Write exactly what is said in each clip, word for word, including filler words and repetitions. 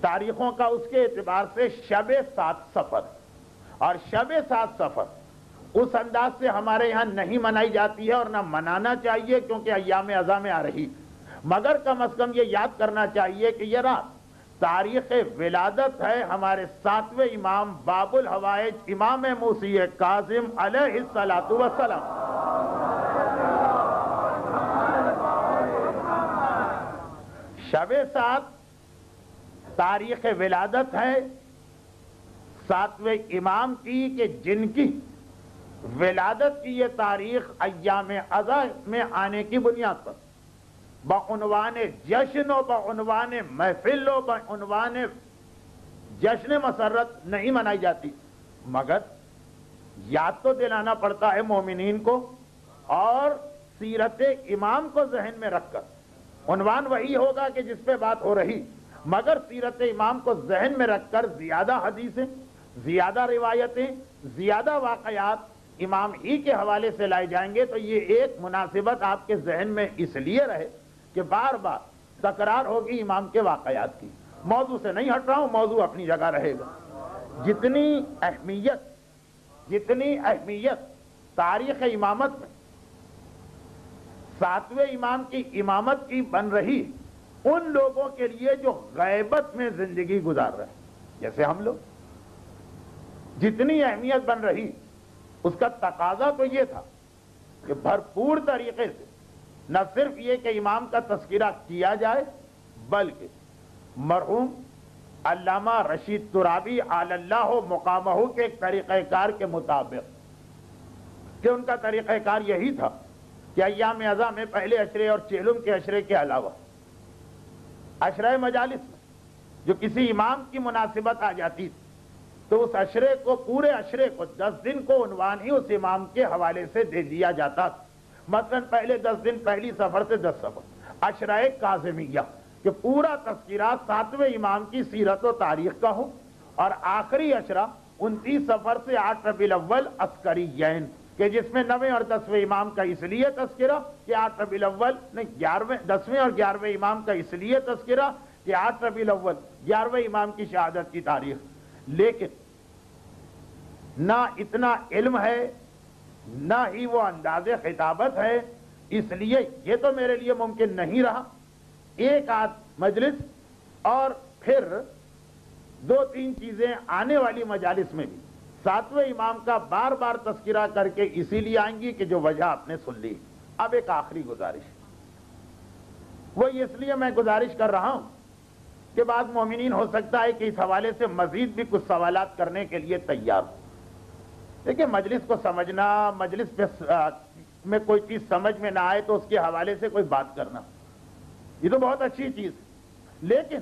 تاریخوں کا اس کے اعتبار سے شب سات سفر، اور شب سات سفر اس انداز سے ہمارے یہاں نہیں منائی جاتی ہے اور نہ منانا چاہیے، کیونکہ ایام ازا میں آ رہی، مگر کم از کم یہ یاد کرنا چاہیے کہ یہ رات تاریخ ولادت ہے ہمارے ساتویں امام باب الحوائج امام موسی کاظم علیہ الصلوۃ والسلام۔ شب سات تاریخ ولادت ہے ساتویں امام کی، کہ جن کی ولادت کی یہ تاریخ ایام ازا میں آنے کی بنیاد پر بعنوان جشن و بعنوان محفل و بعنوان جشن مسرت نہیں منائی جاتی، مگر یاد تو دلانا پڑتا ہے مومنین کو، اور سیرت امام کو ذہن میں رکھ کر عنوان وہی ہوگا کہ جس پہ بات ہو رہی، مگر سیرت امام کو ذہن میں رکھ کر زیادہ حدیثیں، زیادہ روایتیں، زیادہ واقعات امام ہی کے حوالے سے لائے جائیں گے، تو یہ ایک مناسبت آپ کے ذہن میں اس لیے رہے کہ بار بار تکرار ہوگی امام کے واقعات کی۔ موضوع سے نہیں ہٹ رہا ہوں، موضوع اپنی جگہ رہے گا۔ جتنی اہمیت جتنی اہمیت تاریخ امامت میں ساتویں امام کی امامت کی بن رہی ان لوگوں کے لیے جو غیبت میں زندگی گزار رہے ہیں، جیسے ہم لوگ، جتنی اہمیت بن رہی اس کا تقاضا تو یہ تھا کہ بھرپور طریقے سے نہ صرف یہ کہ امام کا تذکرہ کیا جائے، بلکہ مرحوم علامہ رشید ترابی علی اللہ مقامہ کے ایک طریقہ کار کے مطابق، کہ ان کا طریقہ کار یہی تھا کہ ایام ازا میں پہلے عشرے اور چہلم کے عشرے کے علاوہ عشرہ مجالس میں جو کسی امام کی مناسبت آ جاتی تھی تو اس عشرے کو، پورے عشرے کو، دس دن کو عنوان ہی اس امام کے حوالے سے دے دیا جاتا تھا۔ مثلا پہلے دس دن پہلی سفر سے دس سفر عشرہ کاظمیہ، کہ پورا تذکرہ ساتویں امام کی سیرت و تاریخ کا ہو، اور آخری عشرہ انتیس سفر سے آٹھ ربیع الاول عسکریین، کہ جس میں نویں اور دسویں امام کا اس لیے تذکرہ کہ آٹھ ربیع الاول نہیں گیارہویں دسویں اور گیارہویں امام کا اس لیے تذکرہ کہ آٹھ ربیع الاول گیارہویں امام کی شہادت کی تاریخ۔ لیکن نہ اتنا علم ہے، نہ ہی وہ انداز خطابت ہے، اس لیے یہ تو میرے لیے ممکن نہیں رہا ایک آدھ مجلس اور پھر دو تین چیزیں آنے والی مجالس میں بھی ساتویں امام کا بار بار تذکرہ کر کے اسی لیے آئیں گی کہ جو وجہ آپ نے سن لی۔ اب ایک آخری گزارش، وہ اس لیے میں گزارش کر رہا ہوں کہ بعض مومنین ہو سکتا ہے کہ اس حوالے سے مزید بھی کچھ سوالات کرنے کے لیے تیار ہو۔ دیکھیں، مجلس کو سمجھنا، مجلس پہ میں کوئی چیز سمجھ میں نہ آئے تو اس کے حوالے سے کوئی بات کرنا، یہ تو بہت اچھی چیز، لیکن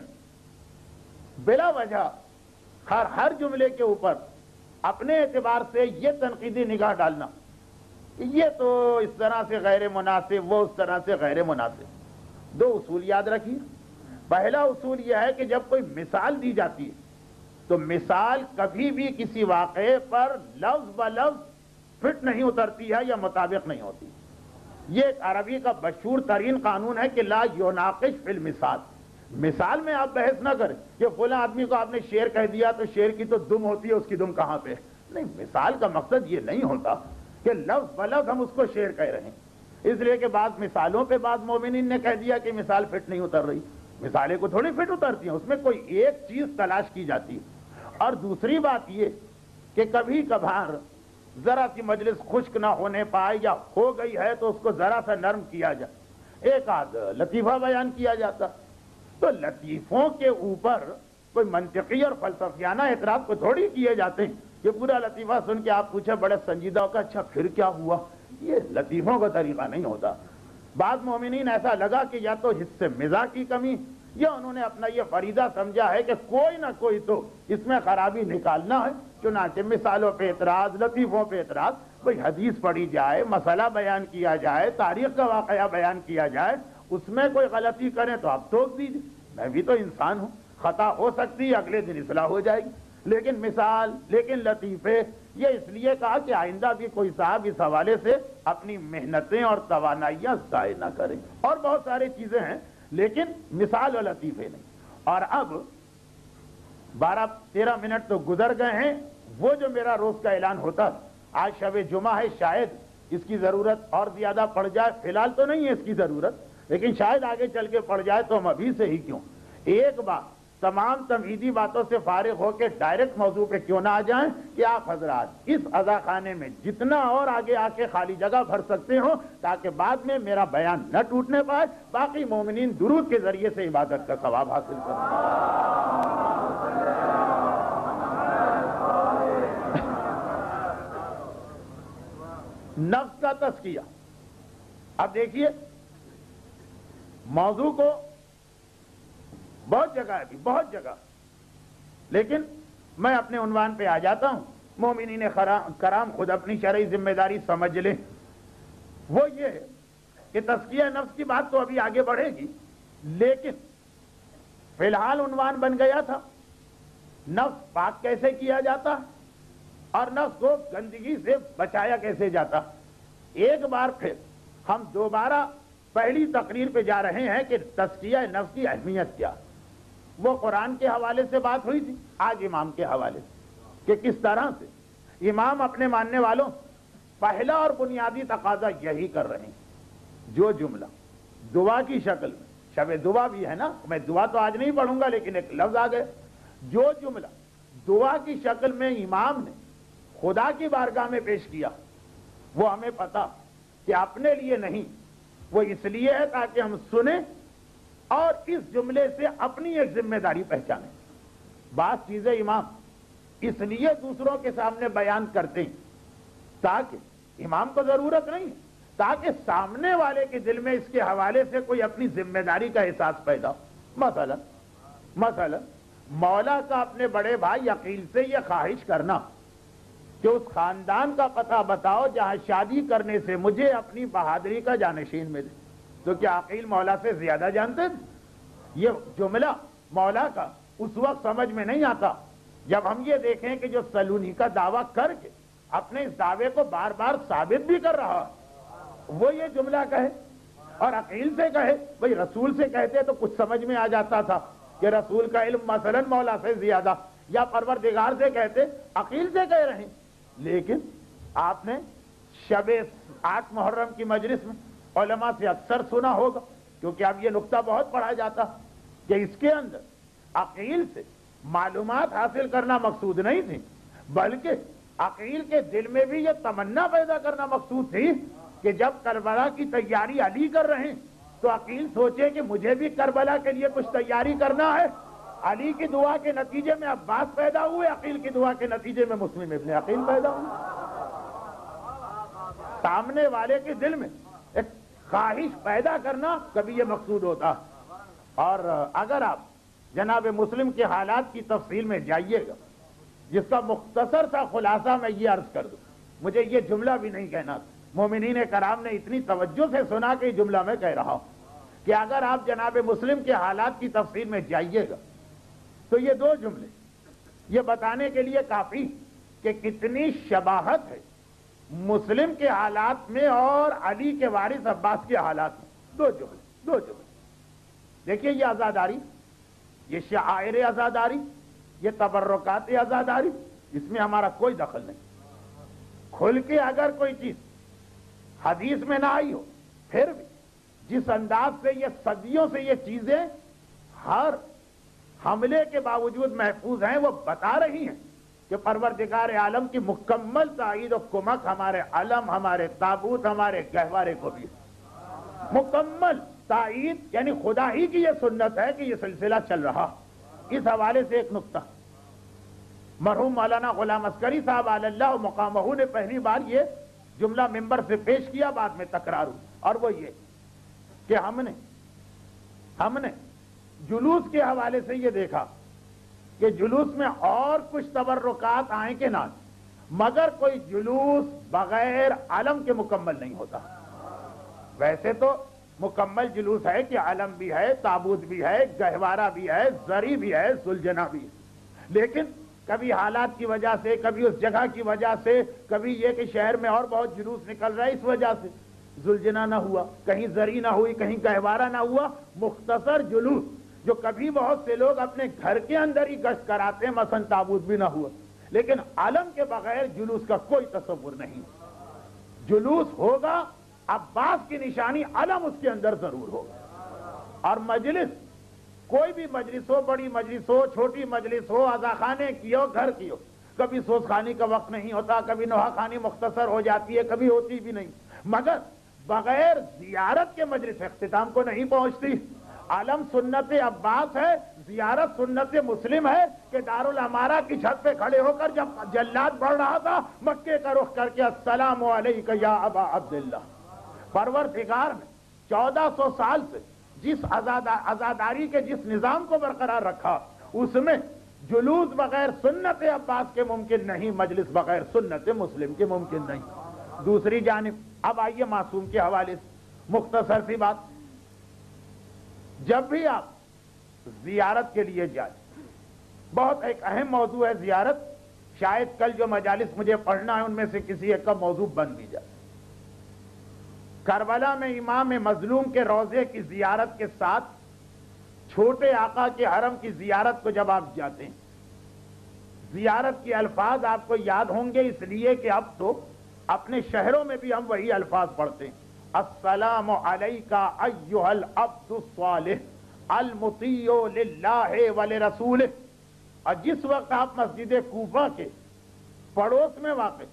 بلا وجہ ہر ہر جملے کے اوپر اپنے اعتبار سے یہ تنقیدی نگاہ ڈالنا کہ یہ تو اس طرح سے غیر مناسب، وہ اس طرح سے غیر مناسب۔ دو اصول یاد رکھیے۔ پہلا اصول یہ ہے کہ جب کوئی مثال دی جاتی ہے تو مثال کبھی بھی کسی واقعے پر لفظ بلفظ فٹ نہیں اترتی ہے یا مطابق نہیں ہوتی۔ یہ ایک عربی کا مشہور ترین قانون ہے کہ لا یناقش فی المثال، مثال میں آپ بحث نہ کریں کہ فلاں آدمی کو آپ نے شیر کہہ دیا تو شیر کی تو دم ہوتی ہے، اس کی دم کہاں پہ؟ نہیں، مثال کا مقصد یہ نہیں ہوتا کہ لفظ بلفظ ہم اس کو شیر کہہ رہے ہیں، اس لیے کہ بعض مثالوں پہ بعض مومنین نے کہہ دیا کہ مثال فٹ نہیں اتر رہی۔ مثالیں کو تھوڑی فٹ اترتی ہیں، اس میں کوئی ایک چیز تلاش کی جاتی ہے۔ اور دوسری بات یہ کہ کبھی کبھار ذرا سی مجلس خشک نہ ہونے پائے یا ہو گئی ہے تو اس کو ذرا سا نرم کیا جائے، ایک آدھ لطیفہ بیان کیا جاتا، تو لطیفوں کے اوپر کوئی منطقی اور فلسفیانہ اعتراض کو تھوڑی کیے جاتے ہیں کہ پورا لطیفہ سن کے آپ پوچھیں بڑے سنجیدہ ہو کہ اچھا پھر کیا ہوا۔ یہ لطیفوں کا طریقہ نہیں ہوتا۔ بعض مومنین ایسا لگا کہ یا تو حص مزاح کی کمی یا انہوں نے اپنا یہ فریضہ سمجھا ہے کہ کوئی نہ کوئی تو اس میں خرابی نکالنا ہے، چنانچہ مثالوں پہ اعتراض، لطیفوں پہ اعتراض، کوئی حدیث پڑھی جائے، مسئلہ بیان کیا جائے، تاریخ کا واقعہ بیان کیا جائے، اس میں کوئی غلطی کریں تو آپ ٹوک دیجیے، میں بھی تو انسان ہوں، خطا ہو سکتی ہے، اگلے دن اصلاح ہو جائے گی۔ لیکن مثال، لیکن لطیفے، یہ اس لیے کہا کہ آئندہ بھی کوئی صاحب اس حوالے سے اپنی محنتیں اور توانائیاں ضائع نہ کریں۔ اور بہت ساری چیزیں ہیں لیکن مثال و لطیفے نہیں۔ اور اب بارہ تیرہ منٹ تو گزر گئے ہیں. وہ جو میرا روز کا اعلان ہوتا، آج شب جمعہ ہے، شاید اس کی ضرورت اور زیادہ پڑ جائے، فی الحال تو نہیں ہے اس کی ضرورت، لیکن شاید آگے چل کے پڑ جائے تو ہم ابھی سے ہی کیوں ایک بار تمام تمہیدی باتوں سے فارغ ہو کے ڈائریکٹ موضوع پہ کیوں نہ آ جائیں کہ آپ حضرات اس عزا خانے میں جتنا اور آگے آ کے خالی جگہ بھر سکتے ہو تاکہ بعد میں میرا بیان نہ ٹوٹنے پائے، باقی مومنین درود کے ذریعے سے عبادت کا ثواب حاصل کریں. نفس کا تزکیہ. اب دیکھیے موضوع کو بہت جگہ ہے، بہت جگہ، لیکن میں اپنے عنوان پہ آ جاتا ہوں. مومنین کرام خود اپنی شرعی ذمہ داری سمجھ لیں. وہ یہ ہے کہ تزکیہ نفس کی بات تو ابھی آگے بڑھے گی، لیکن فی الحال عنوان بن گیا تھا نفس پاک کیسے کیا جاتا اور نفس کو گندگی سے بچایا کیسے جاتا. ایک بار پھر ہم دوبارہ پہلی تقریر پہ جا رہے ہیں کہ تزکیہ نفس کی اہمیت کیا. وہ قرآن کے حوالے سے بات ہوئی تھی، آج امام کے حوالے سے کہ کس طرح سے امام اپنے ماننے والوں پہلا اور بنیادی تقاضا یہی کر رہے ہیں. جو جملہ دعا کی شکل میں، شب دعا بھی ہے نا، میں دعا تو آج نہیں پڑھوں گا لیکن ایک لفظ آ گئے، جو جملہ دعا کی شکل میں امام نے خدا کی بارگاہ میں پیش کیا وہ ہمیں پتا کہ اپنے لیے نہیں، وہ اس لیے ہے تاکہ ہم سنیں اور اس جملے سے اپنی ایک ذمہ داری پہچانیں. بعض چیزیں امام اس لیے دوسروں کے سامنے بیان کرتے ہیں تاکہ امام کو ضرورت نہیں، تاکہ سامنے والے کے دل میں اس کے حوالے سے کوئی اپنی ذمہ داری کا احساس پیدا ہو. مثلا مثلا مولا کا اپنے بڑے بھائی عقیل سے یہ خواہش کرنا کہ اس خاندان کا پتہ بتاؤ جہاں شادی کرنے سے مجھے اپنی بہادری کا جانشین ملے. تو کیا عقیل مولا سے زیادہ جانتے تھے؟ یہ جملہ مولا کا اس وقت سمجھ میں نہیں آتا جب ہم یہ دیکھیں کہ جو سلونی کا دعویٰ کر کے اپنے اس دعوے کو بار بار ثابت بھی کر رہا وہ یہ جملہ کہے اور عقیل سے کہے. بھئی رسول سے کہتے تو کچھ سمجھ میں آ جاتا تھا کہ رسول کا علم مثلا مولا سے زیادہ، یا پروردگار سے کہتے، عقیل سے کہہ رہے ہیں. لیکن آپ نے شب آٹھ محرم کی مجلس میں علماء سے اکثر سنا ہوگا، کیونکہ اب یہ نقطہ بہت پڑھا جاتا کہ اس کے اندر عقیل سے معلومات حاصل کرنا مقصود نہیں تھی، بلکہ عقیل کے دل میں بھی یہ تمنا پیدا کرنا مقصود تھی کہ جب کربلا کی تیاری علی کر رہے ہیں تو عقیل سوچے کہ مجھے بھی کربلا کے لیے کچھ تیاری کرنا ہے. علی کی دعا کے نتیجے میں عباس پیدا ہوئے، عقیل کی دعا کے نتیجے میں مسلم ابن عقیل پیدا ہوئے. سامنے والے کے دل میں ایک خواہش پیدا کرنا کبھی یہ مقصود ہوتا. اور اگر آپ جناب مسلم کے حالات کی تفصیل میں جائیے گا، جس کا مختصر سا خلاصہ میں یہ عرض کر دوں، مجھے یہ جملہ بھی نہیں کہنا، مومنین کرام نے اتنی توجہ سے سنا کہ یہ جملہ میں کہہ رہا ہوں کہ اگر آپ جناب مسلم کے حالات کی تفصیل میں جائیے گا تو یہ دو جملے یہ بتانے کے لیے کافی کہ کتنی شباہت ہے مسلم کے حالات میں اور علی کے وارث عباس کے حالات میں. دو جملے دو جملے دیکھیے، یہ عزاداری، یہ شعائر عزاداری، یہ تبرکات عزاداری، اس میں ہمارا کوئی دخل نہیں. کھل کے اگر کوئی چیز حدیث میں نہ آئی ہو، پھر بھی جس انداز سے یہ صدیوں سے یہ چیزیں ہر حملے کے باوجود محفوظ ہیں، وہ بتا رہی ہیں کہ پروردگار عالم کی مکمل تائید و کمک ہمارے علم، ہمارے تابوت، ہمارے گہوارے کو بھی مکمل تائید، یعنی خدا ہی کی یہ سنت ہے کہ یہ سلسلہ چل رہا. اس حوالے سے ایک نقطہ، مرحوم مولانا غلام عسکری صاحب علی اللہ مقامہ نے پہلی بار یہ جملہ ممبر سے پیش کیا، بعد میں تکرار ہوئی، اور وہ یہ کہ ہم نے ہم نے جلوس کے حوالے سے یہ دیکھا کہ جلوس میں اور کچھ تبرکات آئیں کہ نہ، مگر کوئی جلوس بغیر علم کے مکمل نہیں ہوتا. ویسے تو مکمل جلوس ہے کہ علم بھی ہے، تابوت بھی ہے، گہوارہ بھی ہے، زری بھی ہے، سلجنا بھی ہے، لیکن کبھی حالات کی وجہ سے، کبھی اس جگہ کی وجہ سے، کبھی یہ کہ شہر میں اور بہت جلوس نکل رہا ہے اس وجہ سے زلجنا نہ ہوا، کہیں زری نہ ہوئی، کہیں گہوارہ نہ ہوا. مختصر جلوس جو کبھی بہت سے لوگ اپنے گھر کے اندر ہی گشت کراتے ہیں، مثلا تابوت بھی نہ ہوا، لیکن علم کے بغیر جلوس کا کوئی تصور نہیں۔ جلوس ہوگا، عباس کی نشانی علم اس کے اندر ضرور ہوگا۔ اور مجلس، کوئی بھی مجلس ہو، بڑی مجلس ہو، چھوٹی مجلس ہو، عزاخانے کی ہو، گھر کی ہو، کبھی سوز خانی کا وقت نہیں ہوتا، کبھی نوحہ خانی مختصر ہو جاتی ہے، کبھی ہوتی بھی نہیں، مگر بغیر زیارت کے مجلس اختتام کو نہیں پہنچتی۔ علم سنت عباس ہے، زیارت سنت مسلم ہے کہ دارالامارہ کی چھت پہ کھڑے ہو کر جب جلاد بڑھ رہا تھا، مکے کا رخ کر کے السلام علیک یا ابا عبداللہ۔ پروردگار نے چودہ سو سال سے جس عزاداری کے جس نظام کو برقرار رکھا، اس میں جلوس بغیر سنت عباس کے ممکن نہیں، مجلس بغیر سنت مسلم کے ممکن نہیں۔ دوسری جانب اب آئیے معصوم کے حوالے سے مختصر سی بات۔ جب بھی آپ زیارت کے لیے جائیں، بہت ایک اہم موضوع ہے زیارت، شاید کل جو مجالس مجھے پڑھنا ہے ان میں سے کسی ایک کا موضوع بن بھی جائے۔ کربلا میں امام مظلوم کے روضے کی زیارت کے ساتھ چھوٹے آقا کے حرم کی زیارت کو جب آپ جاتے ہیں، زیارت کے الفاظ آپ کو یاد ہوں گے، اس لیے کہ اب تو اپنے شہروں میں بھی ہم وہی الفاظ پڑھتے ہیں۔ السلام علیکہ ایھا العبد الصالح المطیع للہ ولرسولہ۔ اور جس وقت آپ مسجد کوفہ کے پڑوس میں واقع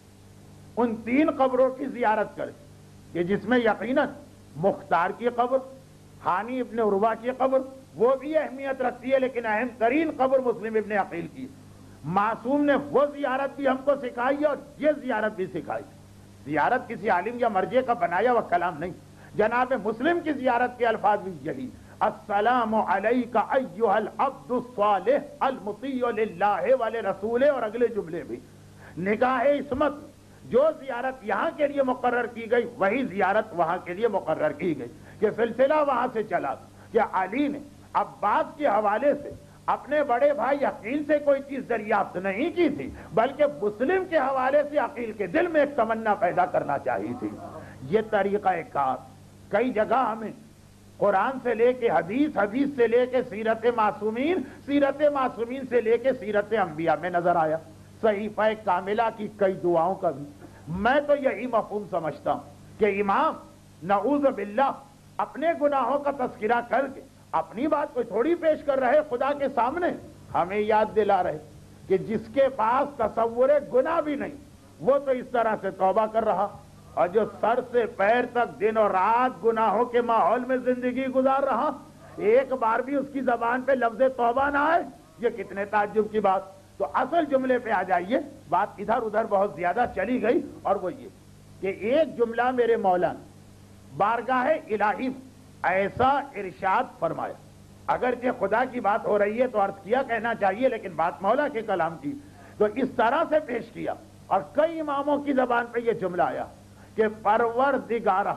ان تین قبروں کی زیارت کریں کہ جس میں یقیناً مختار کی قبر، ہانی ابن عروہ کی قبر وہ بھی اہمیت رکھتی ہے، لیکن اہم ترین قبر مسلم ابن عقیل کی، معصوم نے وہ زیارت بھی ہم کو سکھائی اور یہ زیارت بھی سکھائی۔ زیارت کسی عالم یا مرجع کا بنایا ہوا کلام نہیں، جناب مسلم کی زیارت کے الفاظ بھی یہی، السلام علیکہ ایھا العبد الصالح المطیع للہ ولرسولہ، اور اگلے جملے بھی۔ نگاہ عصمت جو زیارت یہاں کے لیے مقرر کی گئی وہی زیارت وہاں کے لیے مقرر کی گئی، کہ سلسلہ وہاں سے چلا کہ علی نے عباس کے حوالے سے اپنے بڑے بھائی عقیل سے کوئی چیز دریافت نہیں کی تھی، بلکہ مسلم کے حوالے سے عقیل کے دل میں ایک تمنا پیدا کرنا چاہیے تھی۔ یہ طریقہ کار کئی جگہ ہمیں قرآن سے لے کے حدیث، حدیث سے لے کے سیرت معصومین، سیرت معصومین سے لے کے سیرت انبیاء میں نظر آیا۔ صحیفہ کاملہ کی کئی دعاؤں کا بھی میں تو یہی مفہوم سمجھتا ہوں کہ امام نعوذ باللہ اپنے گناہوں کا تذکرہ کر کے اپنی بات کو تھوڑی پیش کر رہے خدا کے سامنے، ہمیں یاد دلا رہے کہ جس کے پاس تصور گناہ بھی نہیں وہ تو اس طرح سے توبہ کر رہا، اور جو سر سے پیر تک دن اور رات گناہوں کے ماحول میں زندگی گزار رہا، ایک بار بھی اس کی زبان پہ لفظ توبہ نہ آئے، یہ کتنے تعجب کی بات۔ تو اصل جملے پہ آ جائیے، بات ادھر ادھر بہت زیادہ چلی گئی، اور وہ یہ کہ ایک جملہ میرے مولا نے بارگاہ الہی ایسا ارشاد فرمایا، اگرچہ خدا کی بات ہو رہی ہے تو عرض کیا کہنا چاہیے، لیکن بات مولا کے کلام کی، تو اس طرح سے پیش کیا، اور کئی اماموں کی زبان پہ یہ جملہ آیا کہ پروردگارہ،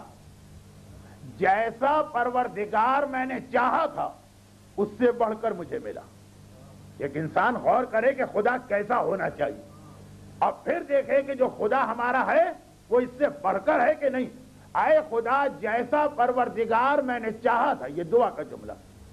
جیسا پروردگار میں نے چاہا تھا اس سے بڑھ کر مجھے ملا۔ ایک انسان غور کرے کہ خدا کیسا ہونا چاہیے، اور پھر دیکھے کہ جو خدا ہمارا ہے وہ اس سے بڑھ کر ہے کہ نہیں۔ اے خدا جیسا پروردگار میں نے چاہا تھا، یہ دعا کا جملہ۔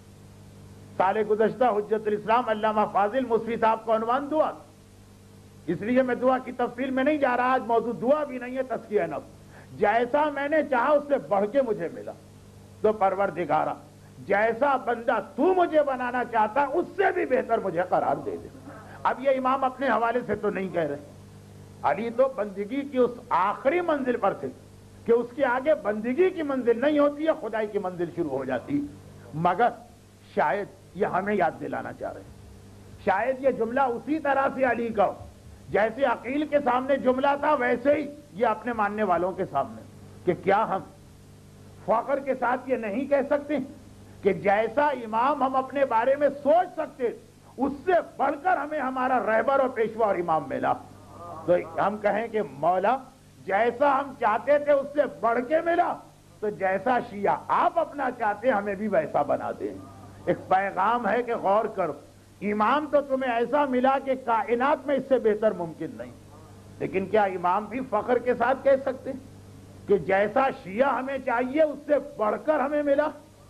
سال گزشتہ حجت الاسلام علامہ فاضل مصری صاحب کو عنوان دعا، اس لیے میں دعا کی تفصیل میں نہیں جا رہا، آج موضوع دعا بھی نہیں ہے، تزکیہ نفس۔ جیسا میں نے چاہا اس سے بڑھ کے مجھے ملا، تو پروردگارہ جیسا بندہ تو مجھے بنانا چاہتا اس سے بھی بہتر مجھے قرار دے دے۔ اب یہ امام اپنے حوالے سے تو نہیں کہہ رہے، علی تو بندگی کی اس آخری منزل پر تھے کہ اس کے آگے بندگی کی منزل نہیں ہوتی ہے، خدائی کی منزل شروع ہو جاتی، مگر شاید یہ ہمیں یاد دلانا چاہ رہے ہیں، شاید یہ جملہ اسی طرح سے علی کا ہو جیسے عقیل کے سامنے جملہ تھا، ویسے ہی یہ اپنے ماننے والوں کے سامنے، کہ کیا ہم فخر کے ساتھ یہ نہیں کہہ سکتے کہ جیسا امام ہم اپنے بارے میں سوچ سکتے اس سے بڑھ کر ہمیں ہمارا رہبر اور پیشوا اور امام ملا، تو ہم کہیں کہ مولا جیسا ہم چاہتے تھے اس سے بڑھ کے ملا، تو جیسا شیعہ آپ اپنا چاہتے ہیں ہمیں بھی ویسا بنا دیں۔ ایک پیغام ہے کہ غور کرو، امام تو تمہیں ایسا ملا کہ کائنات میں اس سے بہتر ممکن نہیں، لیکن کیا امام بھی فخر کے ساتھ کہہ سکتے کہ جیسا شیعہ ہمیں چاہیے اس سے بڑھ کر ہمیں ملا؟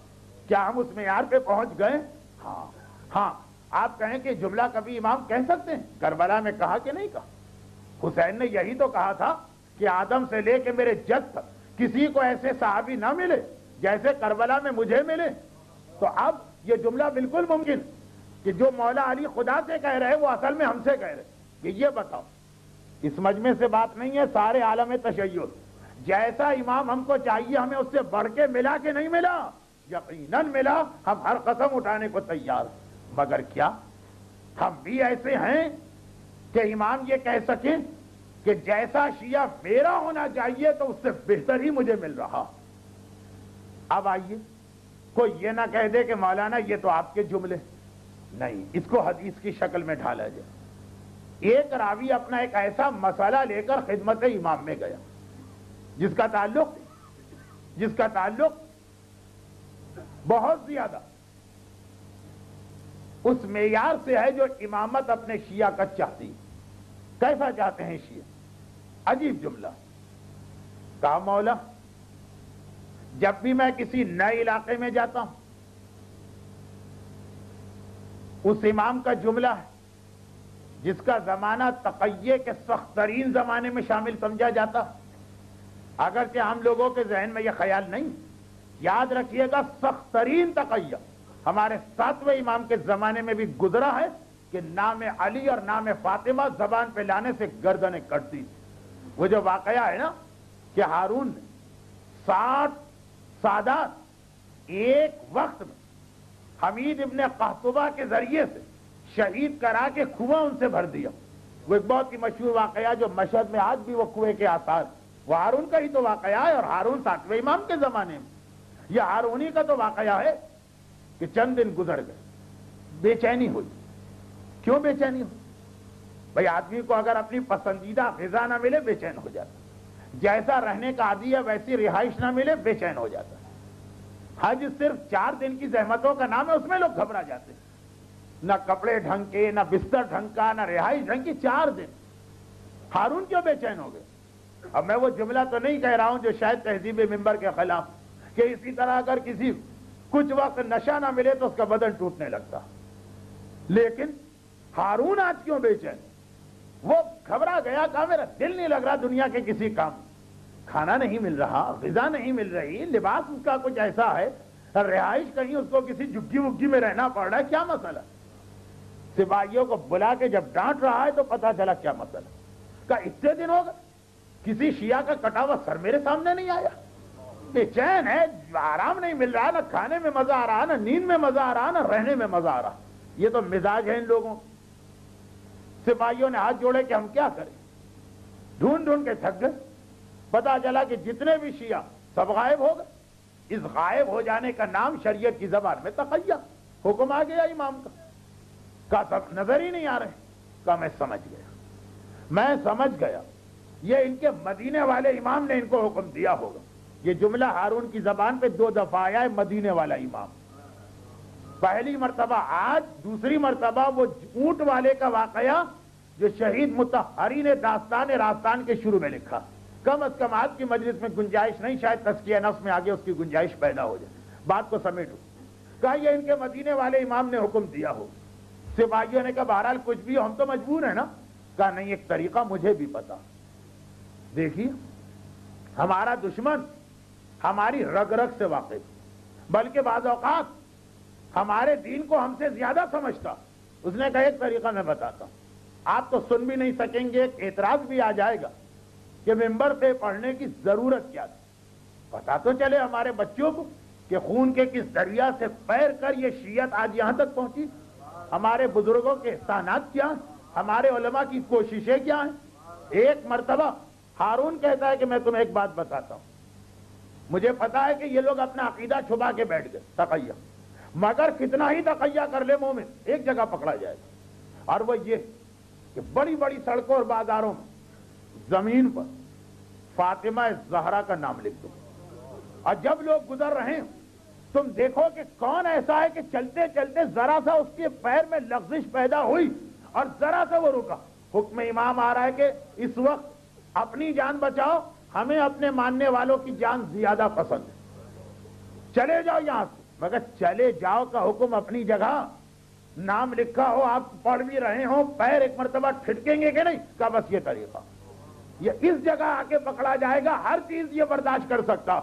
کیا ہم اس معیار پہ پہنچ گئے؟ ہاں ہاں آپ کہیں کہ جملہ کبھی امام کہہ سکتے ہیں؟ کربلا میں کہا کہ نہیں کہا؟ حسین نے یہی تو کہا تھا کہ آدم سے لے کے میرے جد تک کسی کو ایسے صحابی نہ ملے جیسے کربلا میں مجھے ملے۔ تو اب یہ جملہ بالکل ممکن کہ جو مولا علی خدا سے کہہ رہے وہ اصل میں ہم سے کہہ رہے کہ یہ بتاؤ، اس مجمع سے بات نہیں ہے، سارے عالم تشیع، جیسا امام ہم کو چاہیے ہمیں اس سے بڑھ کے ملا کہ نہیں ملا؟ یقیناً ملا، ہم ہر قسم اٹھانے کو تیار ہیں۔ مگر کیا ہم بھی ایسے ہیں کہ امام یہ کہہ سکیں کہ جیسا شیعہ میرا ہونا چاہیے تو اس سے بہتر ہی مجھے مل رہا؟ اب آئیے، کوئی یہ نہ کہہ دے کہ مولانا یہ تو آپ کے جملے، نہیں، اس کو حدیث کی شکل میں ڈھالا جائے۔ ایک راوی اپنا ایک ایسا مسئلہ لے کر خدمت امام میں گیا جس کا تعلق جس کا تعلق بہت زیادہ اس معیار سے ہے جو امامت اپنے شیعہ کا چاہتی۔ کیسا چاہتے ہیں شیعہ؟ عجیب جملہ کہا، مولا جب بھی میں کسی نئے علاقے میں جاتا ہوں اس امام کا جملہ ہے جس کا زمانہ تقیہ کے سخت ترین زمانے میں شامل سمجھا جاتا، اگرچہ ہم لوگوں کے ذہن میں یہ خیال نہیں، یاد رکھیے گا سخت ترین تقیہ ہمارے ساتویں امام کے زمانے میں بھی گزرا ہے کہ نام علی اور نام فاطمہ زبان پہ لانے سے گردنیں کٹتی۔ وہ جو واقعہ ہے نا کہ ہارون نے ساٹھ سادات ایک وقت میں حمید ابن قحطبہ کے ذریعے سے شہید کرا کے کنواں ان سے بھر دیا، وہ ایک بہت ہی مشہور واقعہ جو مشہد میں آج بھی وہ کنویں کے آثار، وہ ہارون کا ہی تو واقعہ ہے، اور ہارون ساتویں امام کے زمانے میں۔ یہ ہارونی کا تو واقعہ ہے کہ چند دن گزر گئے، بے چینی ہوئی۔ کیوں بے چینی ہوئی؟ بھئی آدمی کو اگر اپنی پسندیدہ غذا نہ ملے بے چین ہو جاتا، جیسا رہنے کا عادی ہے ویسی رہائش نہ ملے بے چین ہو جاتا۔ حج صرف چار دن کی زحمتوں کا نام ہے، اس میں لوگ گھبرا جاتے ہیں، نہ کپڑے ڈھنگ کے، نہ بستر ڈھنگ کا، نہ رہائش ڈھنگ کی، چار دن۔ ہارون کیوں بے چین ہو گئے؟ اب میں وہ جملہ تو نہیں کہہ رہا ہوں جو شاید تہذیب ممبر کے خلاف، کہ اسی طرح اگر کسی کچھ وقت نشہ نہ ملے تو اس کا بدن ٹوٹنے لگتا، لیکن ہارون آج کیوں بے چین؟ وہ گھبرا گیا، کہا میرا دل نہیں لگ رہا دنیا کے کسی کام، کھانا نہیں مل رہا، غذا نہیں مل رہی، لباس اس کا کچھ ایسا ہے، رہائش کہیں اس کو کسی جھگی وگی میں رہنا پڑ رہا ہے، کیا مسئلہ؟ سپاہیوں کو بلا کے جب ڈانٹ رہا ہے تو پتا چلا کیا مسئلہ، کہا اتنے دن ہو گئے کسی شیعہ کا کٹا ہوا سر میرے سامنے نہیں آیا، بے چین ہے، آرام نہیں مل رہا، نہ کھانے میں مزہ آ رہا، نہ نیند میں مزہ آ رہا، نہ رہنے میں مزہ آ رہا۔ یہ تو مزاج ہے ان لوگوں۔ سپاہیوں نے ہاتھ جوڑے کہ ہم کیا کریں، ڈھونڈ ڈھونڈ کے تھک گئے، پتا چلا کہ جتنے بھی شیعہ سب غائب ہو گئے۔ اس غائب ہو جانے کا نام شریعت کی زبان میں تقیہ، حکم آ گیا امام کا، کہا سب نظر ہی نہیں آ رہے، کہا میں سمجھ گیا میں سمجھ گیا یہ ان کے مدینے والے امام نے ان کو حکم دیا ہوگا۔ یہ جملہ ہارون کی زبان پہ دو دفعہ آیا ہے، مدینے والا امام، پہلی مرتبہ آج، دوسری مرتبہ وہ اونٹ والے کا واقعہ جو شہید مطہری نے داستان راستان کے شروع میں لکھا۔ کم از کم آج کی مجلس میں گنجائش نہیں، شاید تزکیہ نفس میں آگے اس کی گنجائش پیدا ہو جائے، بات کو سمیٹو۔ کہا یہ ان کے مدینے والے امام نے حکم دیا ہو۔ سپاہیوں نے کہا بہرحال کچھ بھی ہو، ہم تو مجبور ہیں نا۔ کہا نہیں، ایک طریقہ مجھے بھی پتا، دیکھیے ہمارا دشمن ہماری رگ رگ سے واقف، بلکہ بعض اوقات ہمارے دین کو ہم سے زیادہ سمجھتا۔ اس نے کہا ایک طریقہ میں بتاتا ہوں، آپ تو سن بھی نہیں سکیں گے، ایک اعتراض بھی آ جائے گا کہ ممبر پہ پڑھنے کی ضرورت کیا تھی، پتا تو چلے ہمارے بچوں کو کہ خون کے کس دریا سے پیر کر یہ شیعت آج یہاں تک پہنچی، ہمارے بزرگوں کے احسانات کیا ہیں، ہمارے علماء کی کوششیں کیا ہیں۔ ایک مرتبہ ہارون کہتا ہے کہ میں تمہیں ایک بات بتاتا ہوں، مجھے پتا ہے کہ یہ لوگ اپنا عقیدہ چھپا کے بیٹھ گئے، تقیہ، مگر کتنا ہی تقیہ کر لے مومن ایک جگہ پکڑا جائے گا، اور وہ یہ کہ بڑی بڑی سڑکوں اور بازاروں میں زمین پر فاطمہ زہرا کا نام لکھ دو، اور جب لوگ گزر رہے ہیں تم دیکھو کہ کون ایسا ہے کہ چلتے چلتے ذرا سا اس کے پیر میں لغزش پیدا ہوئی اور ذرا سا وہ رکا۔ حکم امام آ رہا ہے کہ اس وقت اپنی جان بچاؤ، ہمیں اپنے ماننے والوں کی جان زیادہ پسند ہے، چلے جاؤ یہاں سے، مگر چلے جاؤ کا حکم اپنی جگہ، نام لکھا ہو، آپ پڑھ بھی رہے ہوں، پیر ایک مرتبہ ٹھٹکیں گے کہ نہیں؟ کہا بس یہ طریقہ، یہ اس جگہ آ کے پکڑا جائے گا، ہر چیز یہ برداشت کر سکتا۔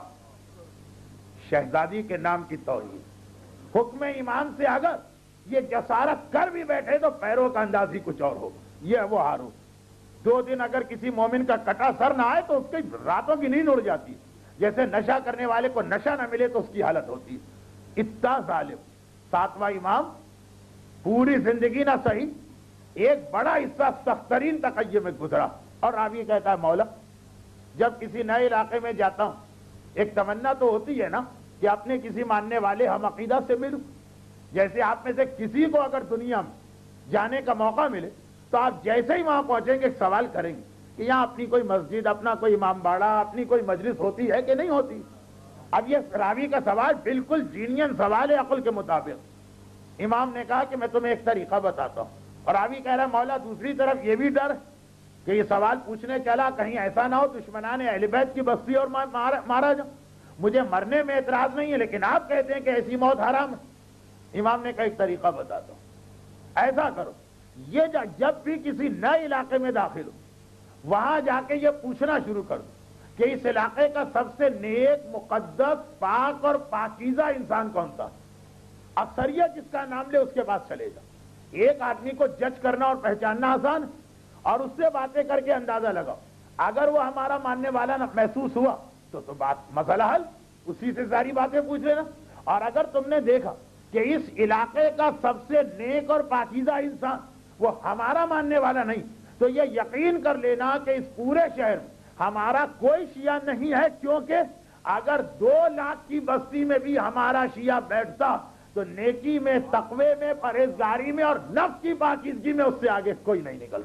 شہزادی کے نام کی توہین، حکم امام سے اگر یہ جسارت کر بھی بیٹھے تو پیروں کا انداز ہی کچھ اور ہوگا۔ یہ ہے وہ ہارون، دو دن اگر کسی مومن کا کٹا سر نہ آئے تو اس کی راتوں کی نیند اڑ جاتی، جیسے نشہ کرنے والے کو نشہ نہ ملے تو اس کی حالت ہوتی ہے۔ اتنا ظالم۔ ساتواں امام پوری زندگی نہ صحیح، ایک بڑا حصہ سخت ترین تقیہ میں گزرا، اور راوی کہتا ہے مولا جب کسی نئے علاقے میں جاتا ہوں ایک تمنا تو ہوتی ہے نا کہ اپنے کسی ماننے والے ہم عقیدہ سے ملوں۔ جیسے آپ میں سے کسی کو اگر دنیا میں جانے کا موقع ملے تو آپ جیسے ہی وہاں پہنچیں گے ایک سوال کریں گے کہ یہاں اپنی کوئی مسجد، اپنا کوئی امام باڑہ، اپنی کوئی مجلس ہوتی ہے کہ نہیں ہوتی؟ اب یہ راوی کا سوال بالکل جینین سوال ہے عقل کے مطابق۔ امام نے کہا کہ میں تمہیں ایک طریقہ بتاتا ہوں، اور راوی کہہ رہا ہے مولا دوسری طرف یہ بھی ڈر کہ یہ سوال پوچھنے چلا کہیں ایسا نہ ہو دشمنان اہل بیت کی بستی اور مارا جاؤں۔ مجھے مرنے میں اعتراض نہیں ہے لیکن آپ کہتے ہیں کہ ایسی موت حرام ہے۔ امام نے کہا ایک طریقہ بتاتا ہوں، ایسا کرو یہ جب بھی کسی نئے علاقے میں داخل ہو وہاں جا کے یہ پوچھنا شروع کر دو کہ اس علاقے کا سب سے نیک، مقدس، پاک اور پاکیزہ انسان کون تھا؟ اکثریت جس کا نام لے اس کے پاس چلے جا۔ ایک آدمی کو جج کرنا اور پہچاننا آسان، اور اس سے باتیں کر کے اندازہ لگاؤ، اگر وہ ہمارا ماننے والا نہ محسوس ہوا تو تو بات مسئلہ حل، اسی سے ساری باتیں پوچھ لینا۔ اور اگر تم نے دیکھا کہ اس علاقے کا سب سے نیک اور پاکیزہ انسان وہ ہمارا ماننے والا نہیں تو یہ یقین کر لینا کہ اس پورے شہر میں ہمارا کوئی شیعہ نہیں ہے، کیونکہ اگر دو لاکھ کی بستی میں بھی ہمارا شیعہ بیٹھتا تو نیکی میں، تقوی میں، پرہیزگاری میں اور نفس کی پاکیزگی میں اس سے آگے کوئی نہیں نکل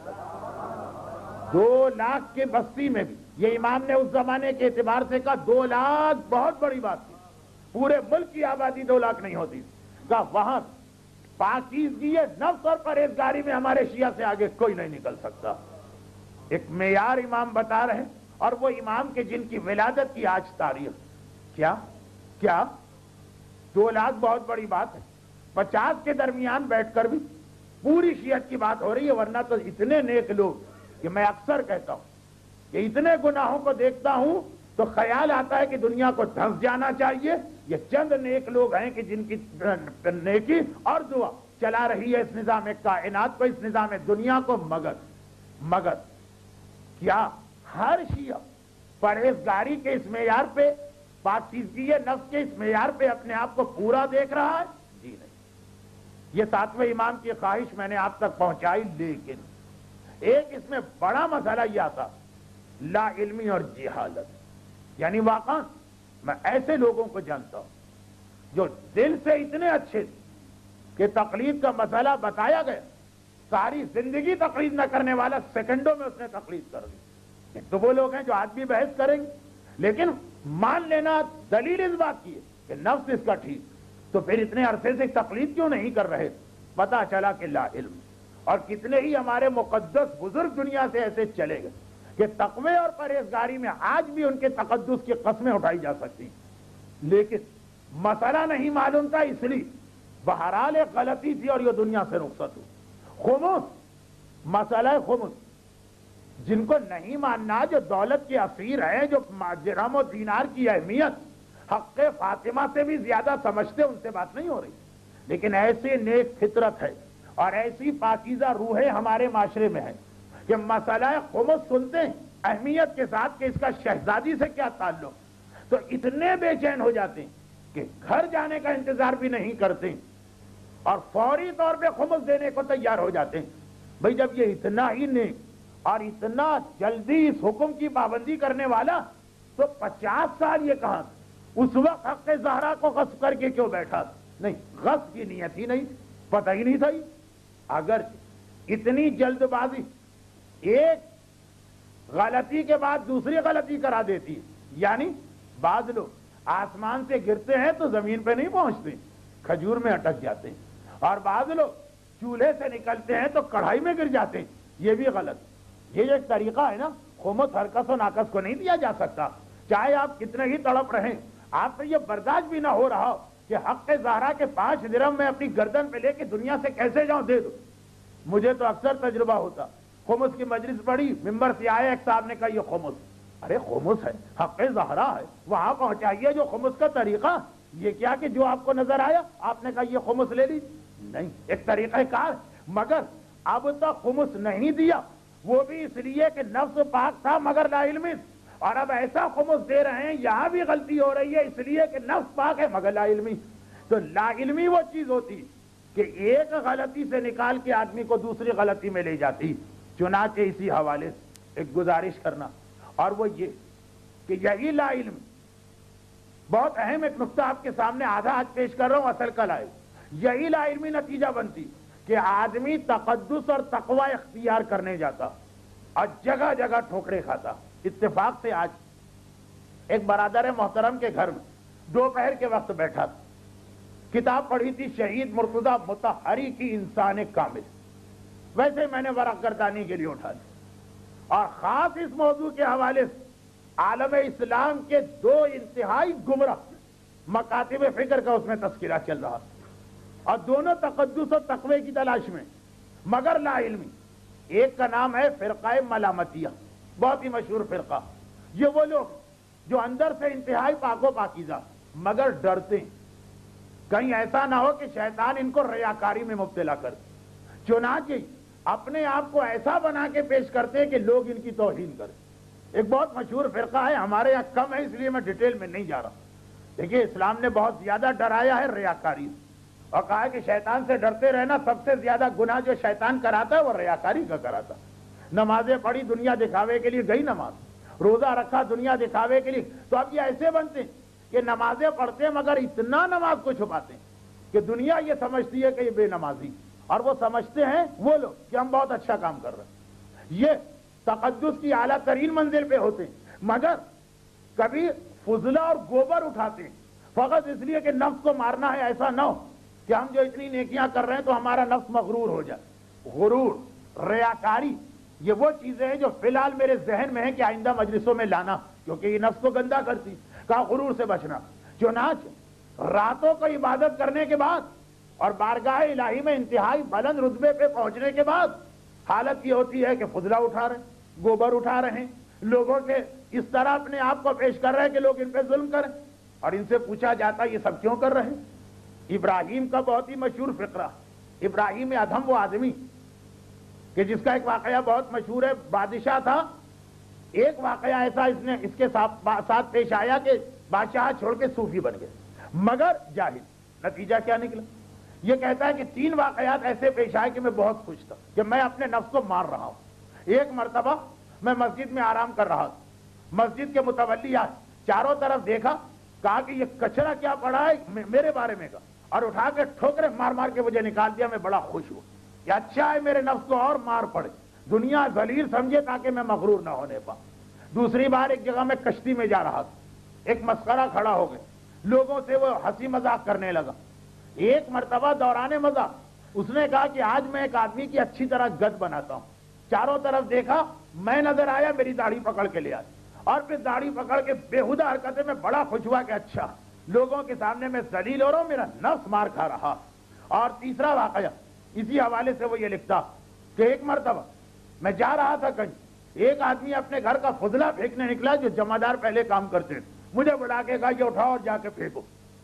سکتا۔ دو لاکھ کی بستی میں بھی، یہ امام نے اس زمانے کے اعتبار سے کہا دو لاکھ بہت بڑی بات تھی، پورے ملک کی آبادی دو لاکھ نہیں ہوتی، کہا وہاں پاکیزگی نفس اور پرہیزگاری میں ہمارے شیعہ سے آگے کوئی نہیں نکل سکتا۔ ایک معیار امام بتا رہے ہیں، اور وہ امام کے جن کی ولادت کی آج تاریخ کیا کیا دو لاکھ بہت بڑی بات ہے، پچاس کے درمیان بیٹھ کر بھی پوری شیعت کی بات ہو رہی ہے، ورنہ تو اتنے نیک لوگ کہ میں اکثر کہتا ہوں کہ اتنے گناہوں کو دیکھتا ہوں تو خیال آتا ہے کہ دنیا کو دھنس جانا چاہیے۔ یہ چند نیک لوگ ہیں کہ جن کی نیکی اور دعا چلا رہی ہے اس نظام کائنات کو، اس نظام دنیا کو۔ مگر مگر کیا ہر شیعہ پرہیزگاری کے اس معیار پہ، پاکیزگی نفس کے اس معیار پہ اپنے آپ کو پورا دیکھ رہا ہے؟ جی نہیں۔ یہ ساتویں امام کی خواہش میں نے آپ تک پہنچائی، لیکن ایک اس میں بڑا مسئلہ یہ آتا لا علمی اور جہالت۔ یعنی واقعا میں ایسے لوگوں کو جانتا ہوں جو دل سے اتنے اچھے تھے کہ تقلید کا مسئلہ بتایا گیا، ساری زندگی تقلید نہ کرنے والا سیکنڈوں میں اس نے تقلید کر دی۔ تو وہ لوگ ہیں جو آج بھی بحث کریں گے، لیکن مان لینا دلیل اس بات کی ہے کہ نفس اس کا ٹھیک، تو پھر اتنے عرصے سے تقلید کیوں نہیں کر رہے؟ پتا چلا کہ لا علم۔ اور کتنے ہی ہمارے مقدس بزرگ دنیا سے ایسے چلے گئے کہ تقوی اور پرہیزگاری میں آج بھی ان کے تقدس کی قسمیں اٹھائی جا سکتی، لیکن مسئلہ نہیں معلوم تھا، اس لیے بہرحال ایک غلطی تھی اور یہ دنیا سے رخصت ہوئی۔ خمس، مسئلہ خمس، جن کو نہیں ماننا، جو دولت کے اسیر ہیں، جو درہم و دینار کی اہمیت حق فاطمہ سے بھی زیادہ سمجھتے، ان سے بات نہیں ہو رہی، لیکن ایسے نیک فطرت ہے اور ایسی پاکیزہ روحیں ہمارے معاشرے میں ہیں کہ مسئلہ خمس سنتے ہیں اہمیت کے ساتھ کہ اس کا شہزادی سے کیا تعلق، تو اتنے بے چین ہو جاتے ہیں کہ گھر جانے کا انتظار بھی نہیں کرتے اور فوری طور پہ خمس دینے کو تیار ہو جاتے ہیں۔ بھئی جب یہ اتنا ہی نیک اور اتنا جلدی اس حکم کی پابندی کرنے والا، تو پچاس سال یہ کہاں تھا؟ اس وقت حق زہرا کو غصب کر کے کیوں بیٹھا؟ نہیں، غصب کی نیت ہی نہیں، پتہ ہی نہیں تھا۔ اگر اتنی جلد بازی ایک غلطی کے بعد دوسری غلطی کرا دیتی، یعنی بعض لوگ آسمان سے گرتے ہیں تو زمین پہ نہیں پہنچتے، کھجور میں اٹک جاتے ہیں، اور بعض لوگ چولہے سے نکلتے ہیں تو کڑھائی میں گر جاتے ہیں، یہ بھی غلط۔ یہ ایک طریقہ ہے نا، خمس ہر کس و ناکس کو نہیں دیا جا سکتا، چاہے آپ کتنے ہی تڑپ رہیں، آپ سے یہ برداشت بھی نہ ہو رہا ہو کہ حق زہرا کے پانچ درہم میں اپنی گردن پہ لے کے دنیا سے کیسے جاؤں، دے دو. مجھے تو اکثر تجربہ ہوتا، خمس کی مجلس پڑی، ممبر سے آئے ایک صاحب نے کہا یہ خمس. ارے خمس ہے، حق زہرا ہے، وہاں پہنچائیے جو خمس کا طریقہ. یہ کیا کہ جو آپ کو نظر آیا آپ نے کہا یہ خمس لے لی؟ نہیں، ایک طریقہ کار. مگر اب تک خمس نہیں دیا، وہ بھی اس لیے کہ نفس پاک تھا مگر لا علمی. اور اب ایسا خمس دے رہے ہیں، یہاں بھی غلطی ہو رہی ہے اس لیے کہ نفس پاک ہے مگر لا علمی. تو لا علمی وہ چیز ہوتی کہ ایک غلطی سے نکال کے آدمی کو دوسری غلطی میں لے جاتی. چنانچہ اسی حوالے سے ایک گزارش کرنا، اور وہ یہ کہ یہی لا علم، بہت اہم ایک نقطہ آپ کے سامنے آدھا آج پیش کر رہا ہوں، اصل کا لا علم. یہی لا علمی نتیجہ بنتی کہ آدمی تقدس اور تقوی اختیار کرنے جاتا اور جگہ جگہ ٹھوکرے کھاتا. اتفاق سے آج ایک برادر محترم کے گھر میں دوپہر کے وقت بیٹھا تھا، کتاب پڑھی تھی شہید مرتضی مطہری کی انسان کامل. ویسے میں نے ورق گردانی کے لیے اٹھا لی، اور خاص اس موضوع کے حوالے سے عالم اسلام کے دو انتہائی گمراہ مکاتب فکر کا اس میں تذکرہ چل رہا تھا، اور دونوں تقدس اور تقوی کی تلاش میں مگر لا علمی. ایک کا نام ہے فرقہ ملامتیہ، بہت ہی مشہور فرقہ. یہ وہ لوگ جو اندر سے انتہائی پاک و پاکیزہ مگر ڈرتے ہیں کہیں ایسا نہ ہو کہ شیطان ان کو ریاکاری میں مبتلا کر دے. چنانچہ اپنے آپ کو ایسا بنا کے پیش کرتے ہیں کہ لوگ ان کی توہین کریں. ایک بہت مشہور فرقہ ہے، ہمارے یہاں کم ہے اس لیے میں ڈیٹیل میں نہیں جا رہا. دیکھیے اسلام نے بہت زیادہ ڈرایا ہے ریاکاری سے، اور کہا ہے کہ شیطان سے ڈرتے رہنا. سب سے زیادہ گناہ جو شیطان کراتا ہے وہ ریاکاری کا کراتا. نمازیں پڑھی دنیا دکھاوے کے لیے گئی نماز، روزہ رکھا دنیا دکھاوے کے لیے. تو اب یہ ایسے بنتے ہیں کہ نمازیں پڑھتے ہیں مگر اتنا نماز کو چھپاتے ہیں کہ دنیا یہ سمجھتی ہے کہ یہ بے نمازی، اور وہ سمجھتے ہیں وہ لوگ کہ ہم بہت اچھا کام کر رہے ہیں. یہ تقدس کی اعلیٰ ترین منزل پہ ہوتے ہیں، مگر کبھی فضلہ اور گوبر اٹھاتے ہیں فقط اس لیے کہ نفس کو مارنا ہے. ایسا نہ ہو کہ ہم جو اتنی نیکیاں کر رہے ہیں تو ہمارا نفس مغرور ہو جائے. غرور، ریاکاری، یہ وہ چیزیں ہیں جو فی الحال میرے ذہن میں ہیں کہ آئندہ مجلسوں میں لانا، کیونکہ یہ نفس کو گندہ کرتی. کہا غرور سے بچنا. چنانچہ راتوں کو عبادت کرنے کے بعد اور بارگاہ الہی میں انتہائی بلند رتبے پہ پہنچنے کے بعد حالت یہ ہوتی ہے کہ فضلہ اٹھا رہے ہیں، گوبر اٹھا رہے ہیں، لوگوں کے اس طرح اپنے آپ کو پیش کر رہے ہیں کہ لوگ ان پہ ظلم کریں. اور ان سے پوچھا جاتا یہ سب کیوں کر رہے ہیں؟ ابراہیم کا بہت ہی مشہور فقرہ، ابراہیم ادھم وہ آدمی کہ جس کا ایک واقعہ بہت مشہور ہے. بادشاہ تھا، ایک واقعہ ایسا اس نے اس کے ساتھ پیش آیا کہ بادشاہ چھوڑ کے صوفی بن گئے مگر جاہل. نتیجہ کیا نکلا؟ یہ کہتا ہے کہ تین واقعات ایسے پیش آئے کہ میں بہت خوش تھا کہ میں اپنے نفس کو مار رہا ہوں. ایک مرتبہ میں مسجد میں آرام کر رہا تھا، مسجد کے متولی آئے، چاروں طرف دیکھا، کہا کہ یہ کچرا کیا پڑا ہے میرے بارے میں کا، اور اٹھا کے ٹھوکرے مار مار کے مجھے نکال دیا. میں بڑا خوش ہوا کہ اچھا ہے میرے نفس کو اور مار پڑے، دنیا ذلیل سمجھے تاکہ میں مغرور نہ ہونے پاؤں. دوسری بار ایک جگہ میں کشتی میں جا رہا تھا، ایک مسخرہ کھڑا ہو گئے، لوگوں سے وہ ہنسی مذاق کرنے لگا. ایک مرتبہ دوران مذاق اس نے کہا کہ آج میں ایک آدمی کی اچھی طرح گد بناتا ہوں. چاروں طرف دیکھا، میں نظر آیا، میری داڑھی پکڑ کے لے آئی، اور پھر داڑھی پکڑ کے بےہودہ حرکتیں میں بڑا خوش ہوا کہ اچھا لوگوں کے سامنے میں ذلیل ہو رہا ہوں، میرا نفس مار کھا رہا. اور تیسرا واقعہ اسی حوالے سے وہ یہ لکھتا کہ ایک مرتبہ میں جا رہا تھا کہیں، ایک آدمی اپنے گھر کا فضلہ پھینکنے نکلا جو جمعدار پہلے کام کرتے تھے. مجھے بلا کے کہا یہ اٹھاؤ اور جا کے پھینکو.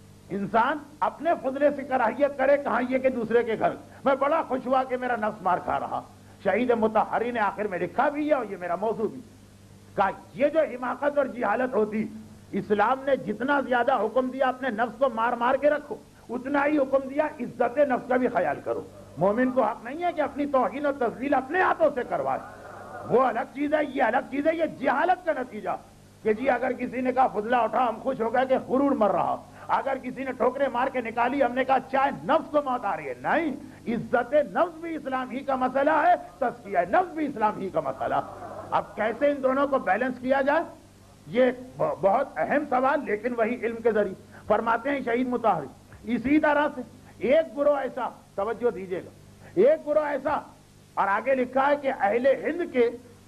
انسان اپنے فضلے سے کراہیت کرے، کہاں یہ کہ دوسرے کے گھر. میں بڑا خوش ہوا کہ میرا نفس مار کھا رہا. شہید مطہری نے آخر میں لکھا بھی ہے اور یہ میرا موضوع بھی، کہا یہ جو حماقت اور جہالت ہوتی، اسلام نے جتنا زیادہ حکم دیا اپنے نفس کو مار مار کے رکھو، اتنا ہی حکم دیا عزت نفس کا بھی خیال کرو. مومن کو حق نہیں ہے کہ اپنی توہین اور تذلیل اپنے ہاتھوں سے کروائے. وہ الگ چیز ہے، یہ الگ چیز ہے. یہ جہالت کا نتیجہ کہ جی اگر کسی نے کہا فضلہ اٹھا، ہم خوش ہو گئے کہ غرور مر رہا. اگر کسی نے ٹھوکرے مار کے نکالی، ہم نے کہا چاہے نفس کو موت آ رہی ہے. نہیں، عزت نفس بھی اسلام ہی کا مسئلہ ہے، تزکیہ نفس بھی اسلام ہی کا مسئلہ. اب کیسے ان دونوں کو بیلنس کیا جائے، یہ بہت اہم سوال، لیکن وہی علم کے ذریعے. فرماتے ہیں شہید مطہری اسی طرح سے ایک گروہ ایسا، توجہ دیجیے گا، ایک گروہ ایسا، اور آگے لکھا ہے کہ اہل ہند کے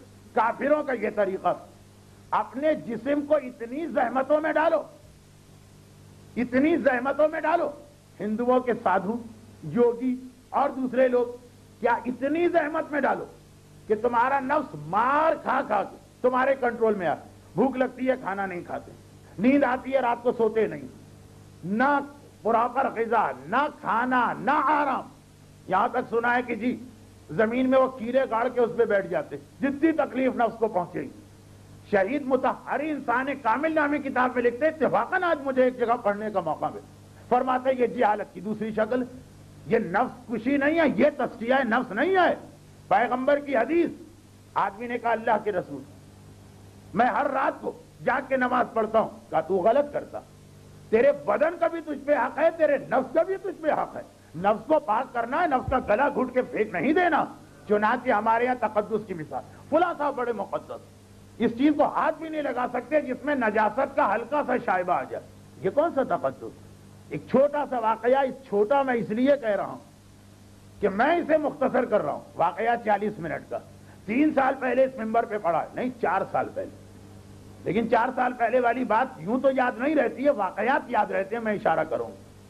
کافروں کا یہ طریقہ، اپنے جسم کو اتنی زحمتوں میں ڈالو اتنی زحمتوں میں ڈالو. ہندوؤں کے سادھو، یوگی اور دوسرے لوگ کیا اتنی زحمت میں ڈالو کہ تمہارا نفس مار کھا کھا کے تمہارے کنٹرول میں آ. بھوک لگتی ہے کھانا نہیں کھاتے، نیند آتی ہے رات کو سوتے نہیں، نہ پراپر غذا، نہ کھانا، نہ آرام. یہاں تک سنا ہے کہ جی زمین میں وہ کیڑے گاڑ کے اس پہ بیٹھ جاتے جتنی تکلیف نفس کو پہنچے گی. شہید مطہری انسان کامل نامی کتاب میں لکھتے اتفاقاً آج مجھے ایک جگہ پڑھنے کا موقع ملا، فرماتے یہ جہالت کی دوسری شکل، یہ نفس کشی نہیں ہے، یہ تزکیہ نفس نہیں ہے. پیغمبر کی حدیث، آدمی نے کہا اللہ کے رسول میں ہر رات کو جاگ کے نماز پڑھتا ہوں. کہا تو غلط کرتا، تیرے بدن کا بھی تجھ پہ حق ہے، تیرے نفس کا بھی تجھ پہ حق ہے. نفس کو پاک کرنا ہے، نفس کا گلا گھٹ کے پھینک نہیں دینا. چنانچہ ہمارے یہاں تقدس کی مثال، فلاں صاحب بڑے مقدس، اس چیز کو ہاتھ بھی نہیں لگا سکتے جس میں نجاست کا ہلکا سا شائبہ آ جائے. یہ کون سا تقدس؟ ایک چھوٹا سا واقعہ، اس چھوٹا میں اس لیے کہہ رہا ہوں کہ میں اسے مختصر کر رہا ہوں. واقعہ چالیس منٹ کا، تین سال پہلے اس ممبر پہ پڑھا، نہیں چار سال پہلے. لیکن چار سال پہلے والی بات یوں تو یاد نہیں رہتی ہے، واقعات یاد رہتے ہیں. میں اشارہ کروں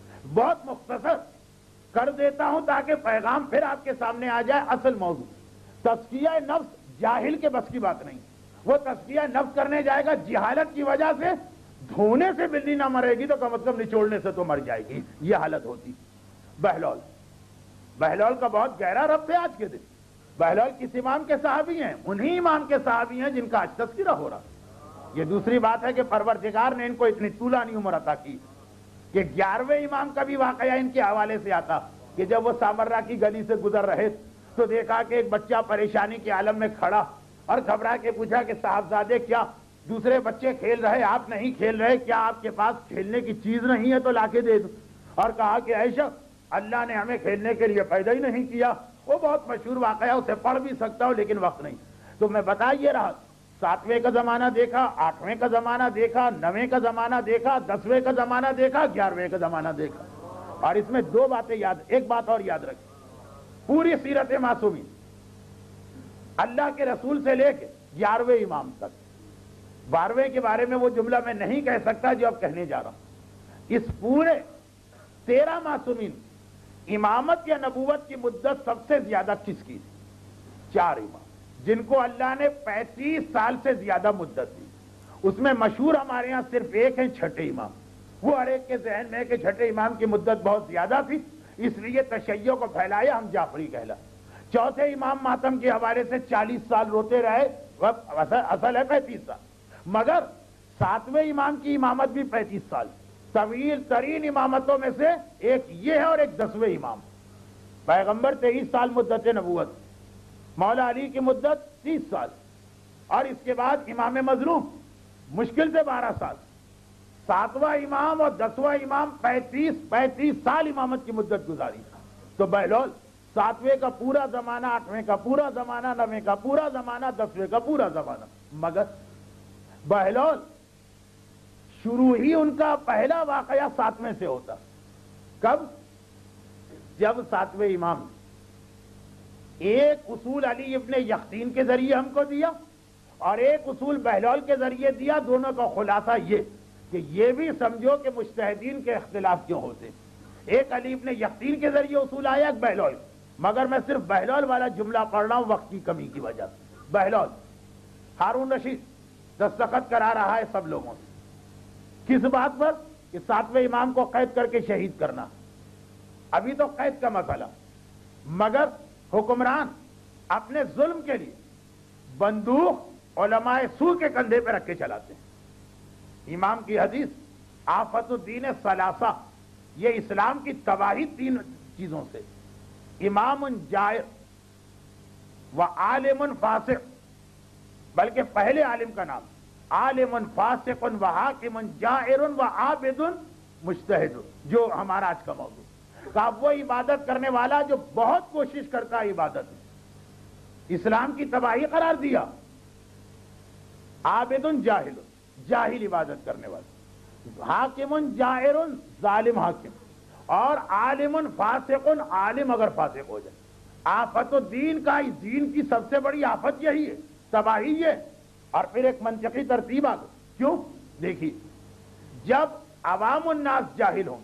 بہت مختصر کر دیتا ہوں تاکہ پیغام پھر آپ کے سامنے آ جائے. اصل موضوع تزکیہ نفس جاہل کے بس کی بات نہیں. وہ تزکیہ نفس کرنے جائے گا جہالت کی وجہ سے، دھونے سے بلی نہ مرے گی تو کم از کم نچوڑنے سے تو مر جائے گی. یہ حالت ہوتی. بہلول بہلول کا بہت گہرا ربط ہے آج کے دن. بہلول کس امام کے صحابی ہیں؟ انہی امام کے صحابی ہیں جن کا آج تذکرہ ہو رہا. یہ دوسری بات ہے کہ پروردگار نے ان کو اتنی طولانی عمر عطا کی کہ گیارہویں امام کا بھی واقعہ ان کے حوالے سے آتا کہ جب وہ سامرہ کی گلی سے گزر رہے تو دیکھا کہ ایک بچہ پریشانی کے عالم میں کھڑا اور گھبرا کے پوچھا کہ صاحبزادے کیا دوسرے بچے کھیل رہے آپ نہیں کھیل رہے، کیا آپ کے پاس کھیلنے کی چیز نہیں ہے تو لا کے دے دو. اور کہا کہ اے شخص اللہ نے ہمیں کھیلنے کے لیے پیدا ہی نہیں کیا. وہ بہت مشہور واقعہ، اسے پڑھ بھی سکتا ہوں لیکن وقت نہیں. تو میں بتا یہ رہا، ساتویں کا زمانہ دیکھا، آٹھویں کا زمانہ دیکھا، نویں کا زمانہ دیکھا، دسویں کا زمانہ دیکھا، گیارہویں کا زمانہ دیکھا. اور اس میں دو باتیں یاد، ایک بات اور یاد رکھیں، پوری سیرت معصومین اللہ کے رسول سے لے کے گیارہویں امام تک. بارہویں کے بارے میں وہ جملہ میں نہیں کہہ سکتا جو اب کہنے جا رہا ہوں. اس پورے تیرہ معصومین امامت یا نبوت کی مدت سب سے زیادہ کس کی تھی؟ چار امام جن کو اللہ نے پینتیس سال سے زیادہ مدت دی. اس میں مشہور ہمارے ہاں صرف ایک ہیں، چھٹے امام. وہ ہر ایک کے ذہن میں کہ چھٹے امام کی مدت بہت زیادہ تھی، اس لیے تشیع کو پھیلایا، ہم جعفری کہلا. چوتھے امام ماتم کے حوالے سے چالیس سال روتے رہے، اصل ہے پینتیس سال، مگر ساتویں امام کی امامت بھی پینتیس سال. طویل ترین امامتوں میں سے ایک یہ ہے اور ایک دسویں امام. پیغمبر تیئیس سال مدت نبوت، مولا علی کی مدت تیس سال، اور اس کے بعد امام مظلوم مشکل سے بارہ سال. ساتواں امام اور دسواں امام پینتیس پینتیس سال امامت کی مدت گزاری. تو بہلول ساتویں کا پورا زمانہ، آٹھویں کا پورا زمانہ، نویں کا پورا زمانہ، دسویں کا پورا زمانہ. مگر بہلول شروع ہی ان کا پہلا واقعہ ساتویں سے ہوتا. کب؟ جب ساتویں امام ایک اصول علی ابن یقطین کے ذریعے ہم کو دیا اور ایک اصول بہلول کے ذریعے دیا. دونوں کا خلاصہ یہ کہ یہ بھی سمجھو کہ مجتہدین کے اختلاف کیوں ہوتے. ایک علی ابن یقطین کے ذریعے اصول آیا، ایک بہلول. مگر میں صرف بہلول والا جملہ پڑھ رہا ہوں وقت کی کمی کی وجہ سے. بہلول ہارون رشید دستخط کرا رہا ہے سب لوگوں سے. کس بات پر؟ کہ ساتویں امام کو قید کر کے شہید کرنا. ابھی تو قید کا مسئلہ، مگر حکمران اپنے ظلم کے لیے بندوق علماء سو کے کندھے پہ رکھ کے چلاتے ہیں. امام کی حدیث آفت الدین ثلاثہ، یہ اسلام کی تباہی تین چیزوں سے: امام جائر و عالم فاسق، بلکہ پہلے عالم کا نام عالم فاسق و حاکم جائر و عابد مجتہد، جو ہمارا آج کا موضوع. کہ وہ عبادت کرنے والا جو بہت کوشش کرتا ہے عبادت میں، اسلام کی تباہی قرار دیا. عابد جاہل، جاہل عبادت کرنے والا. حاکم جائر، ظالم حاکم. اور عالم فاسق، عالم اگر فاسق ہو جائے. آفت الدین کا دین کی سب سے بڑی آفت یہی ہے، تباہی یہ. اور پھر ایک منطقی ترتیب آ گئی. کیوں؟ دیکھیے، جب عوام الناس جاہل ہوں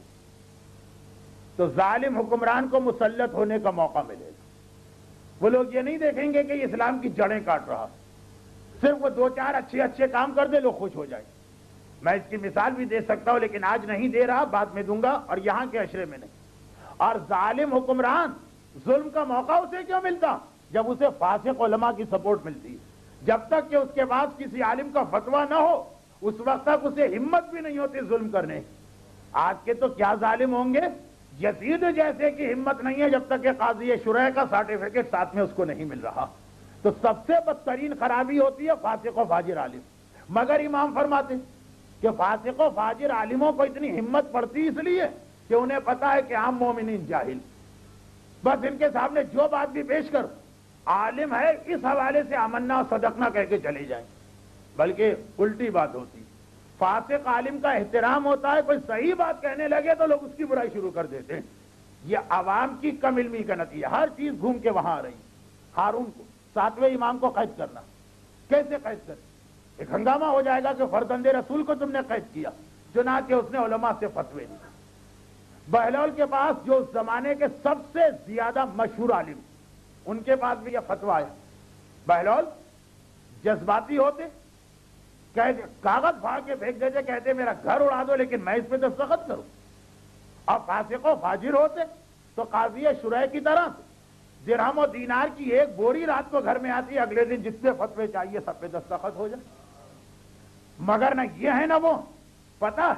تو ظالم حکمران کو مسلط ہونے کا موقع ملے گا. وہ لوگ یہ نہیں دیکھیں گے کہ یہ اسلام کی جڑیں کاٹ رہا, صرف وہ دو چار اچھے اچھے کام کر دے لوگ خوش ہو جائیں. میں اس کی مثال بھی دے سکتا ہوں لیکن آج نہیں دے رہا, بعد میں دوں گا, اور یہاں کے اشرے میں نہیں. اور ظالم حکمران, ظلم کا موقع اسے کیوں ملتا؟ جب اسے فاسق علماء کی سپورٹ ملتی ہے. جب تک کہ اس کے پاس کسی عالم کا فتویٰ نہ ہو اس وقت تک اسے ہمت بھی نہیں ہوتی ظلم کرنے. آج کے تو کیا ظالم ہوں گے, یزید جیسے کی ہمت نہیں ہے جب تک کہ قاضی شرح کا سرٹیفکیٹ ساتھ میں اس کو نہیں مل رہا. تو سب سے بدترین خرابی ہوتی ہے فاسق و فاجر عالم. مگر امام فرماتے کہ فاسق و فاجر عالموں کو اتنی ہمت پڑتی اس لیے کہ انہیں پتا ہے کہ عام مومنین جاہل, بس ان کے سامنے جو بات بھی پیش کر عالم ہے اس حوالے سے آمنا صدقنا کہہ کے چلے جائیں. بلکہ الٹی بات ہوتی, فاسق عالم کا احترام ہوتا ہے, کوئی صحیح بات کہنے لگے تو لوگ اس کی برائی شروع کر دیتے ہیں. یہ عوام کی کم علمی کا نتیجہ. ہر چیز گھوم کے وہاں آ رہی. ہارون کو ساتویں امام کو قید کرنا, کیسے قید کر؟ ایک ہنگامہ ہو جائے گا کہ فرزند رسول کو تم نے قید کیا. چنانچہ اس نے علماء سے فتوے دی. بہلول کے پاس جو اس زمانے کے سب سے زیادہ مشہور عالم, ان کے پاس بھی یہ فتویٰ آیا. بہلول جذباتی ہوتے, کہتے کاغذ پھاڑ کے پھینک دیتے, کہتے میرا گھر اڑا دو لیکن میں اس پہ دستخط کروں. اور فاسق و فاجر ہوتے تو قاضی شرح کی طرح درہم و دینار کی ایک بوری رات کو گھر میں آتی, اگلے دن جتنے فتوے چاہیے سب پہ دستخط ہو جائے. مگر نہ یہ ہے نہ وہ. پتا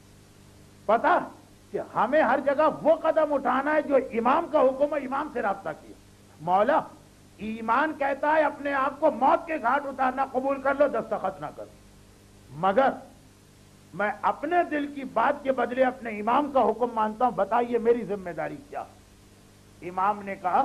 پتا کہ ہمیں ہر جگہ وہ قدم اٹھانا ہے جو امام کا حکم ہے, امام سے رابطہ کیا. مولا ایمان کہتا ہے اپنے آپ کو موت کے گھاٹ اتارنا قبول کر لو, دستخط نہ کرو. مگر میں اپنے دل کی بات کے بدلے اپنے امام کا حکم مانتا ہوں, بتائیے میری ذمہ داری کیا؟ امام نے کہا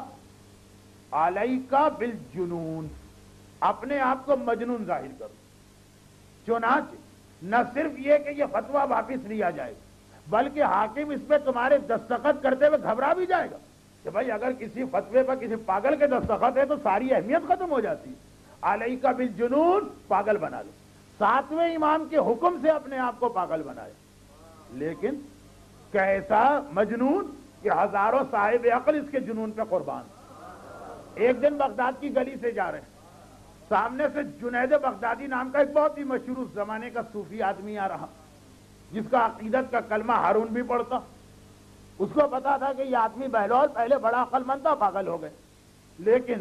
علیکا بالجنون, اپنے آپ کو مجنون ظاہر کرو. چنانچہ نہ صرف یہ کہ یہ فتویٰ واپس لیا جائے بلکہ حاکم اس پہ تمہارے دستخط کرتے ہوئے گھبرا بھی جائے گا کہ بھائی اگر کسی فتوے پر کسی پاگل کے دستخط ہے تو ساری اہمیت ختم ہو جاتی ہے. علیکا بالجنون, پاگل بنا لو. ساتویں امام کے حکم سے اپنے آپ کو پاگل بنائے. لیکن کیسا مجنون کہ ہزاروں صاحب عقل اس کے جنون پہ قربان. ایک دن بغداد کی گلی سے جا رہے ہیں, سامنے سے جنید بغدادی نام کا ایک بہت ہی مشہور اس زمانے کا صوفی آدمی آ رہا, جس کا عقیدت کا کلمہ ہارون بھی پڑھتا. اس کو پتا تھا کہ یہ آدمی بہلول پہلے بڑا عقل مند تھا, پاگل ہو گئے. لیکن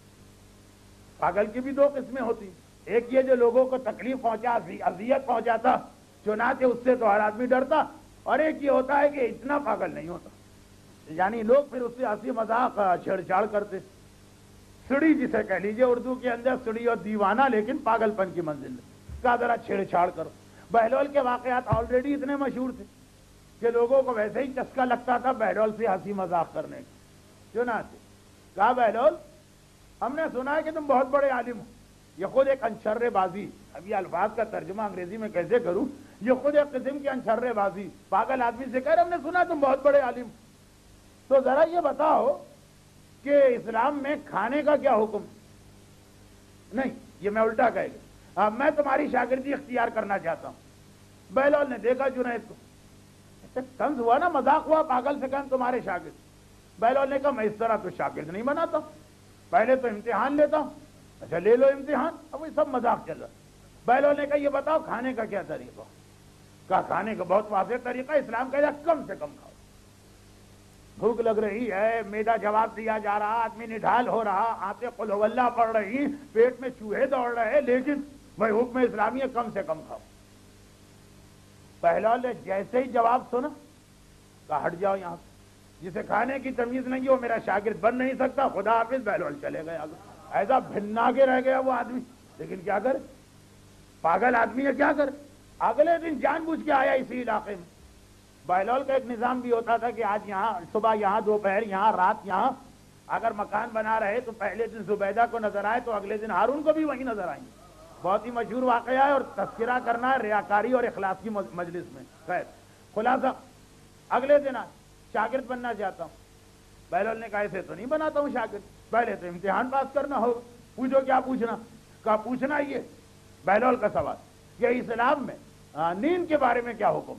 پاگل کی بھی دو قسمیں ہوتی, ایک یہ جو لوگوں کو تکلیف پہنچا, اذیت پہنچاتا, چنانچہ اس سے تو ہر آدمی ڈرتا, اور ایک یہ ہوتا ہے کہ اتنا پاگل نہیں ہوتا, یعنی لوگ پھر اس سے ہنسی مذاق چھیڑ چھاڑ کرتے. سڑی جسے کہہ لیجیے اردو کے اندر, سڑی اور دیوانہ لیکن پاگل پن کی منزل میں, کا ذرا چھیڑ چھاڑ کرو. بہلول کے واقعات آلریڈی اتنے مشہور تھے کہ لوگوں کو ویسے ہی چسکا لگتا تھا بہلول سے ہنسی مذاق کرنے کا. چنانچہ کہا بہلول ہم نے سنا ہے کہ تم بہت بڑے عالم ہو. یہ خود ایک انشر بازی, اب یہ الفاظ کا ترجمہ انگریزی میں کیسے کروں, یہ خود ایک قسم کی انشر بازی, پاگل آدمی سے کہہ رہے ہم نے سنا تم بہت بڑے عالم. تو ذرا یہ بتاؤ کہ اسلام میں کھانے کا کیا حکم؟ نہیں, یہ میں الٹا کہے گا, میں تمہاری شاگردی اختیار کرنا چاہتا ہوں. بہلول نے دیکھا جنید کو, طنز ہوا نا, مذاق ہوا, پاگل سے کہا تمہارے شاگرد. بہلول نے کہا میں اس طرح تو شاگرد نہیں بناتا, پہلے تو امتحان لیتا ہوں. اچھا لے لو امتحان. اب یہ سب مذاق چل رہا. بہلول نے کہا یہ بتاؤ کھانے کا کیا طریقہ؟ کہا کھانے کا بہت واضح طریقہ, اسلام کہتا ہے کم سے کم کھاؤ. بھوک لگ رہی ہے, میدا جواب دیا جا رہا, آدمی نڈھال ہو رہا, آتے قل ہو اللہ پڑھ رہی, پیٹ میں چوہے دوڑ رہے, لیکن بھائی حکم اسلامی ہے کم سے کم کھاؤ. بہلول نے جیسے ہی جواب سنا کہا ہٹ جاؤ یہاں سے, جسے کھانے کی تمیز نہیں ہو میرا شاگرد بن نہیں سکتا, خدا حافظ. بہلول چلے گئے. ایسا بھنا کے رہ گیا وہ آدمی, لیکن کیا کرے, پاگل آدمی ہے, کیا کرے. اگلے دن جان بوجھ کے آیا اسی علاقے میں. بہلول کا ایک نظام بھی ہوتا تھا کہ آج یہاں صبح, یہاں دوپہر, یہاں رات, یہاں اگر مکان بنا رہے تو پہلے دن زبیدہ کو نظر آئے تو اگلے دن ہارون کو بھی وہیں نظر آئیں گے. بہت ہی مشہور واقعہ ہے اور تذکرہ کرنا ہے ریاکاری اور اخلاص کی مجلس میں. خیر خلاصہ اگلے دن شاگرد بننا چاہتا ہوں. بہلول نے کہا ایسے تو نہیں بناتا ہوں شاگرد, پہلے تو امتحان پاس کرنا ہوگا. پوچھو کیا پوچھنا؟ کہا پوچھنا یہ بہلول کا سوال کہ اسلام میں نیند کے بارے میں کیا حکم؟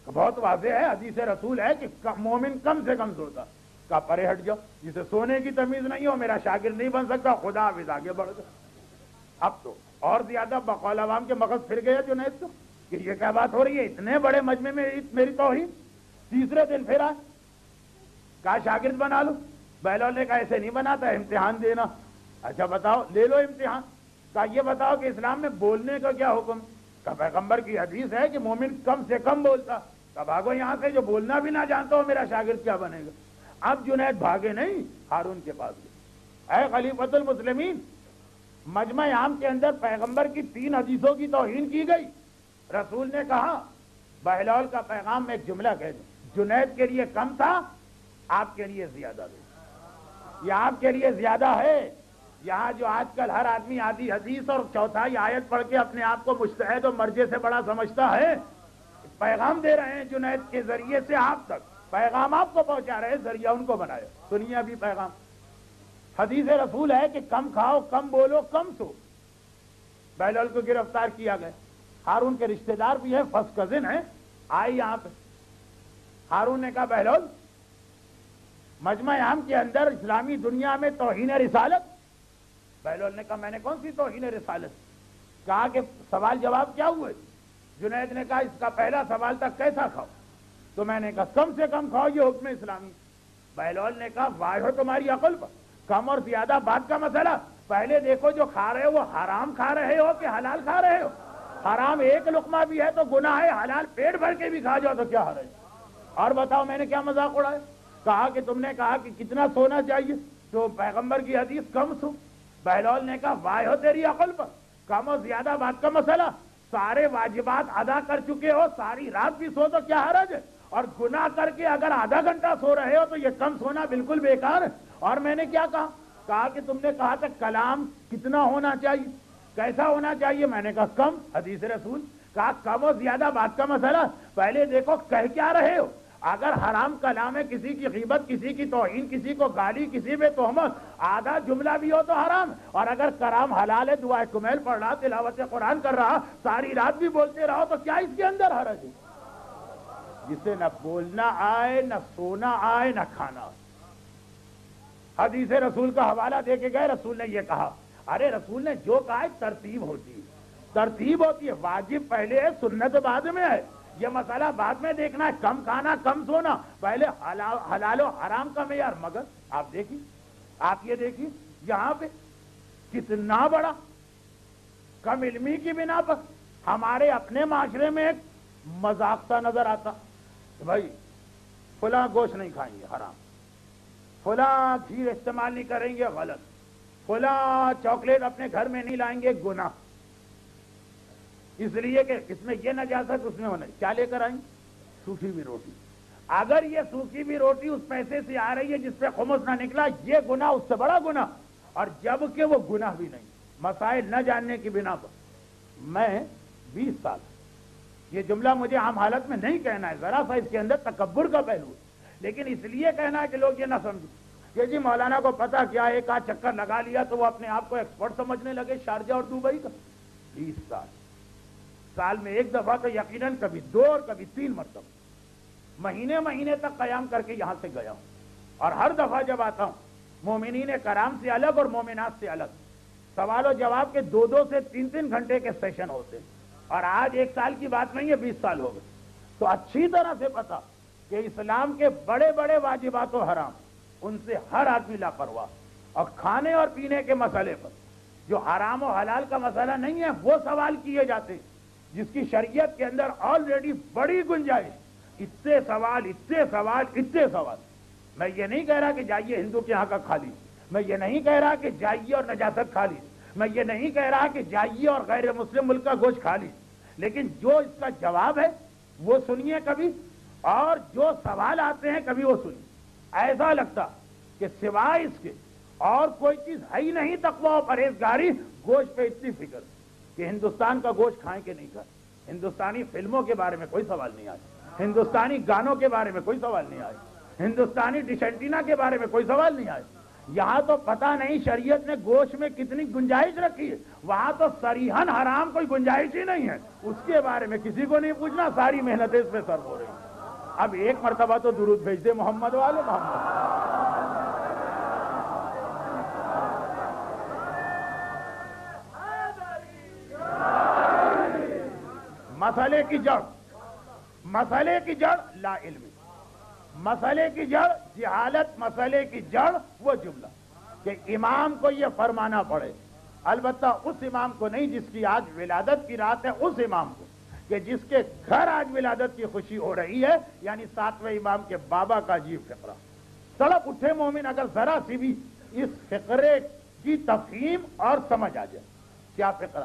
بہت واضح ہے، حدیث رسول ہے کہ مومن کم سے کم سوتا. کہا پرے ہٹ جاؤ، جسے سونے کی تمیز نہیں ہو میرا شاگرد نہیں بن سکتا. خدا حافظ، آگے بڑھ گیا. اب تو اور زیادہ بقول عوام کے مغز پھر گیا جنید کو کہ یہ کیا بات ہو رہی ہے، اتنے بڑے مجمع میں میری توہین. تیسرے دن پھر آئے، کہا شاگرد بنا لو. بہلول نے کہا ایسے نہیں بناتا، امتحان دینا. اچھا بتاؤ، لے لو امتحان. کہا یہ بتاؤ کہ اسلام میں بولنے کا کیا حکم. کہا پیغمبر کی حدیث ہے کہ مومن کم سے کم بولتا. کہا بھاگو یہاں سے، جو بولنا بھی نہ جانتا ہو میرا شاگرد کیا بنے گا. اب جنید بھاگے نہیں، ہارون کے پاس گئے. اے خلیفۃ المسلمین، مجمع عام کے اندر پیغمبر کی تین حدیثوں کی توہین کی گئی. رسول نے کہا بہلول کا پیغام میں ایک جملہ کہہ دوں، جنید کے لیے کم تھا، آپ کے لیے زیادہ دے. یہ آپ کے لیے زیادہ ہے. یہاں جو آج کل ہر آدمی آدھی حدیث اور چوتھائی آیت پڑھ کے اپنے آپ کو مجتہد و مرجع سے بڑا سمجھتا ہے، پیغام دے رہے ہیں جنید کے ذریعے سے آپ تک. پیغام آپ کو پہنچا رہے ہیں، ذریعہ ان کو بنایا. سنیے ابھی پیغام. حدیث رسول ہے کہ کم کھاؤ، کم بولو، کم سو. بہلول کو گرفتار کیا گیا. ہارون کے رشتہ دار بھی ہیں، فرسٹ کزن ہیں، آئے یہاں پہ. ہارون نے کہا بہلول، مجمع عام کے اندر اسلامی دنیا میں توہین رسالت. بہلول نے کہا میں نے کون سی توہین رسالت. کہا کہ سوال جواب کیا ہوئے. جنید نے کہا اس کا پہلا سوال تھا کیسا کھاؤ. تو میں نے کہا کم سے کم کھاؤ، یہ حکم اسلامی. بہلول نے کہا واہ ہو تمہاری عقل پر، کم اور زیادہ بات کا مسئلہ. پہلے دیکھو جو کھا رہے ہو وہ حرام کھا رہے ہو کہ حلال کھا رہے ہو. حرام ایک لقمہ بھی ہے تو گناہ ہے، حلال پیٹ بھر کے بھی کھا جاؤ تو کیا حرج. اور بتاؤ میں نے کیا مذاق اڑایا. کہا کہ تم نے کہا کہ کتنا سونا چاہیے، تو پیغمبر کی حدیث کم سو. بہلول نے کہا واہ ہو تیری عقل پر، کم اور زیادہ بات کا مسئلہ. سارے واجبات ادا کر چکے ہو، ساری رات بھی سو تو کیا حرج ہے. اور گناہ کر کے اگر آدھا گھنٹہ سو رہے ہو تو یہ کم سونا بالکل بیکار ہے. اور میں نے کیا کہا. کہا کہ تم نے کہا تھا کلام کتنا ہونا چاہیے، کیسا ہونا چاہیے. میں نے کہا کم، حدیث رسول. کہا کم اور زیادہ بات کا مسئلہ. پہلے دیکھو کہہ کیا رہے ہو. اگر حرام کلام ہے، کسی کی غیبت، کسی کی توہین، کسی کو گالی، کسی پہ تہمت، آدھا جملہ بھی ہو تو حرام. اور اگر کلام حلال ہے، دعائے کمیل پڑھ رہا، تلاوت قرآن کر رہا، ساری رات بھی بولتے رہو تو کیا اس کے اندر حرج ہے. جسے نہ بولنا آئے، نہ سونا آئے، نہ کھانا. حدیث رسول کا حوالہ دے کے گئے. رسول نے یہ کہا. ارے رسول نے جو کہا ہے ترتیب ہوتی ہے، ترتیب ہوتی ہے. واجب پہلے ہے، سنت بعد میں ہے. یہ مسئلہ بعد میں دیکھنا ہے، کم کھانا، کم سونا. پہلے حلال و حرام کا معیار. مگر آپ دیکھیے، آپ یہ دیکھیے یہاں پہ کتنا بڑا کم علمی کی بنا پر ہمارے اپنے معاشرے میں ایک مذاق سا نظر آتا. بھائی فلاں گوشت نہیں کھائیں گے، حرام. فلاں کھیر استعمال نہیں کریں گے، غلط. فلاں چاکلیٹ اپنے گھر میں نہیں لائیں گے، گناہ. اس لیے کہ اس میں یہ نجاست، اس میں ہونا. کیا لے کر آئیں؟ سوکھی ہوئی روٹی. اگر یہ سوکھی ہوئی روٹی اس پیسے سے آ رہی ہے جس پہ خمس نہ نکلا، یہ گناہ اس سے بڑا گناہ. اور جب کہ وہ گناہ بھی نہیں، مسائل نہ جاننے کی بنا پر. میں بیس سال، یہ جملہ مجھے عام حالت میں نہیں کہنا ہے، ذرا سا اس کے اندر تکبر کا پہلو ہے، لیکن اس لیے کہنا ہے کہ لوگ یہ نہ سمجھیں کہ جی مولانا کو پتا کیا، ایک آدھ چکر لگا لیا تو وہ اپنے آپ کو ایکسپرٹ سمجھنے لگے شارجہ اور دبئی کا. بیس سال، سال میں ایک دفعہ تو یقیناً کبھی دو اور کبھی تین مرتبہ مہینے مہینے تک قیام کر کے یہاں سے گیا ہوں. اور ہر دفعہ جب آتا ہوں مومنین کرام سے الگ اور مومنات سے الگ سوال و جواب کے دو دو سے تین تین گھنٹے کے سیشن ہوتے ہیں. اور آج ایک سال کی بات نہیں ہے، بیس سال ہو گئے. تو اچھی طرح سے پتا کہ اسلام کے بڑے بڑے واجبات و حرام، ان سے ہر آدمی لاپرواہ. اور کھانے اور پینے کے مسئلے پر جو حرام و حلال کا مسئلہ نہیں ہے وہ سوال کیے جاتے ہیں، جس کی شریعت کے اندر آلریڈی بڑی گنجائش. اتنے سوال، اتنے سوال، اتنے سوال. میں یہ نہیں کہہ رہا کہ جائیے ہندو کے یہاں کا کھا لیجیے، میں یہ نہیں کہہ رہا کہ جائیے اور نجاست کھا لیجیے، میں یہ نہیں کہہ رہا کہ جائیے اور غیر مسلم ملک کا گوشت کھا لیجیے. لیکن جو اس کا جواب ہے وہ سنیے کبھی، اور جو سوال آتے ہیں کبھی وہ سنیے. ایسا لگتا کہ سوائے اس کے اور کوئی چیز ہے ہی نہیں. تقویٰ و پرہیزگاری، گوشت پہ اتنی فکر کہ ہندوستان کا گوشت کھائیں کہ نہیں کھائیں. ہندوستانی فلموں کے بارے میں کوئی سوال نہیں آیا، ہندوستانی گانوں کے بارے میں کوئی سوال نہیں آیا، ہندوستانی ڈش اینٹینا کے بارے میں کوئی سوال نہیں آیا. یہاں تو پتہ نہیں شریعت نے گوشت میں کتنی گنجائش رکھی ہے، وہاں تو صریحاً حرام کوئی گنجائش ہی نہیں ہے، اس کے بارے میں کسی کو نہیں پوچھنا، ساری محنتیں اس پہ صرف ہو رہی ہیں۔ اب ایک مرتبہ تو درود بھیج دے محمد والے محمد۔ مسئلے کی جڑ مسئلے کی جڑ لا علمی، مسئلے کی جڑ جہالت، مسئلے کی جڑ وہ جملہ کہ امام کو یہ فرمانا پڑے، البتہ اس امام کو نہیں جس کی آج ولادت کی رات ہے، اس امام کو کہ جس کے گھر آج ولادت کی خوشی ہو رہی ہے، یعنی ساتویں امام کے بابا کا عجیب فقرہ۔ سڑک اٹھے مومن اگر ذرا سی بھی اس فقرے کی تفہیم اور سمجھ آ جائے۔ کیا فقرہ؟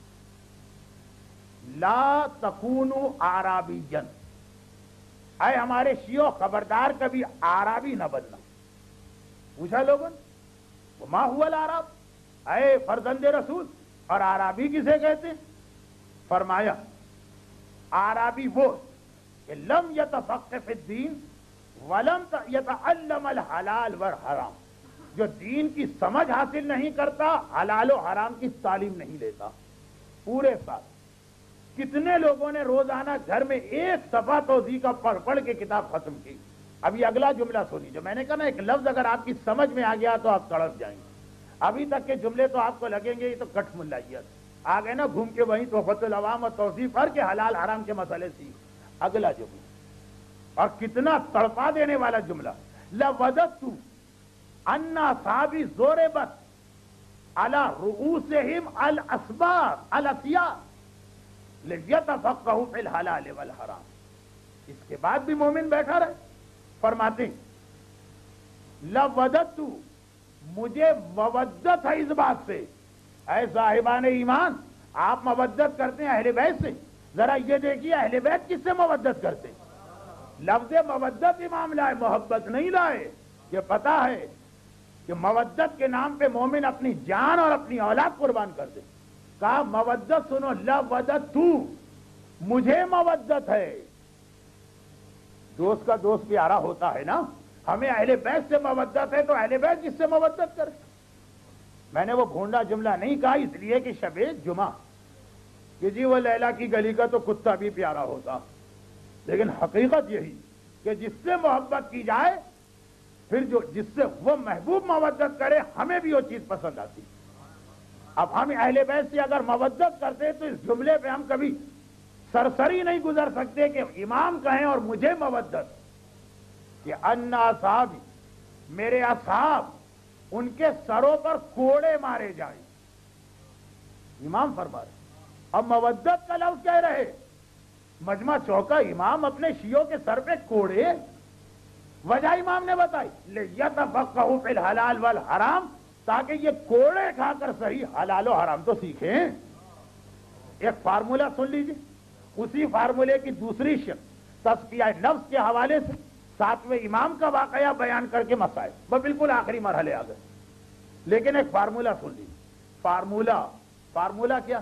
لا تکونوا اعرابیا، اے ہمارے شیعو خبردار کبھی اعرابی نہ بننا۔ پوچھا لوگوں نے وما هو الاعراب، اے فرزند رسول، اور اعرابی کسے کہتے ہیں؟ فرمایا اعرابی وہ کہ لم یتفقه فی الدین ولم یتعلم الحلال والحرام، جو دین کی سمجھ حاصل نہیں کرتا، حلال و حرام کی تعلیم نہیں لیتا۔ پورے ساتھ کتنے لوگوں نے روزانہ گھر میں ایک صفحہ توضیح کا پڑھ پڑھ کے کتاب ختم کی۔ ابھی اگلا جملہ سنی جو میں نے کہا نا، ایک لفظ اگر آپ کی سمجھ میں آ گیا تو آپ تڑپ جائیں گے۔ ابھی تک کے جملے تو آپ کو لگیں گے یہ تو کٹ ملائیت، آ گئے نا گھوم کے وہیں تحفۃ العوام اور توضیح پڑھ کے حلال حرام کے مسئلے سیکھ۔ اگلا جملہ اور کتنا تڑپا دینے والا جملہ، لَوَدَدْتُ أَنَّ أَصْحَابِي ضُرِبَتْ عَلَى رُؤُوسِهِمْ الْأَسْبَاطُ الْأَصْيَاءُ لِيَتَفَقَّهُوا فِي الْحَلَالِ وَالْحَرَامِ۔ اس کے بعد بھی مومن بیٹھا رہے، فرماتے ہیں لَوَدَدْتُ، مجھے مودت ہے اس بات سے، اے صاحبان ایمان آپ مودت کرتے ہیں اہل بیت سے، ذرا یہ دیکھیے اہل بیت کس سے مودت کرتے ہیں۔ لفظ مودت امام لائے، محبت نہیں لائے، یہ پتا ہے کہ مودت کے نام پہ مومن اپنی جان اور اپنی اولاد قربان کر دے۔ کہا مودت سنو، لَوَدَدْتُ، مجھے مودت ہے۔ دوست کا دوست پیارا ہوتا ہے نا، ہمیں اہل بیت سے مودت ہے تو اہل بیت جس سے مودت کرے۔ میں نے وہ بھونڈا جملہ نہیں کہا اس لیے کہ شب جمعہ کہ جی وہ لیلا کی گلی کا تو کتا بھی پیارا ہوتا، لیکن حقیقت یہی کہ جس سے محبت کی جائے، پھر جو جس سے وہ محبوب مودت کرے، ہمیں بھی وہ چیز پسند آتی۔ اب ہم اہل بیت سے اگر مودت کرتے تو اس جملے پہ ہم کبھی سرسری نہیں گزر سکتے کہ امام کہیں اور مجھے مودت کہ ان اصحابی، میرے اصحاب، ان کے سروں پر کوڑے مارے جائیں۔ امام فرما رہے اب مودت کا لفظ کہہ رہے، مجمع چوکا امام اپنے شیعوں کے سر پہ کوڑے، وجہ امام نے بتائی لِيَتَفَقَّهُوا فِي الْحَلَالِ وَالْحَرَامِ، تاکہ یہ کوڑے کھا کر صحیح حلال و حرام تو سیکھیں۔ ایک فارمولہ سن لیجئے، اسی فارمولے کی دوسری شق تزکیہ نفس کے حوالے سے ساتویں امام کا واقعہ بیان کر کے مسائل وہ بالکل آخری مرحلے آ گئے، لیکن ایک فارمولہ سن لیجیے۔ فارمولہ فارمولہ کیا؟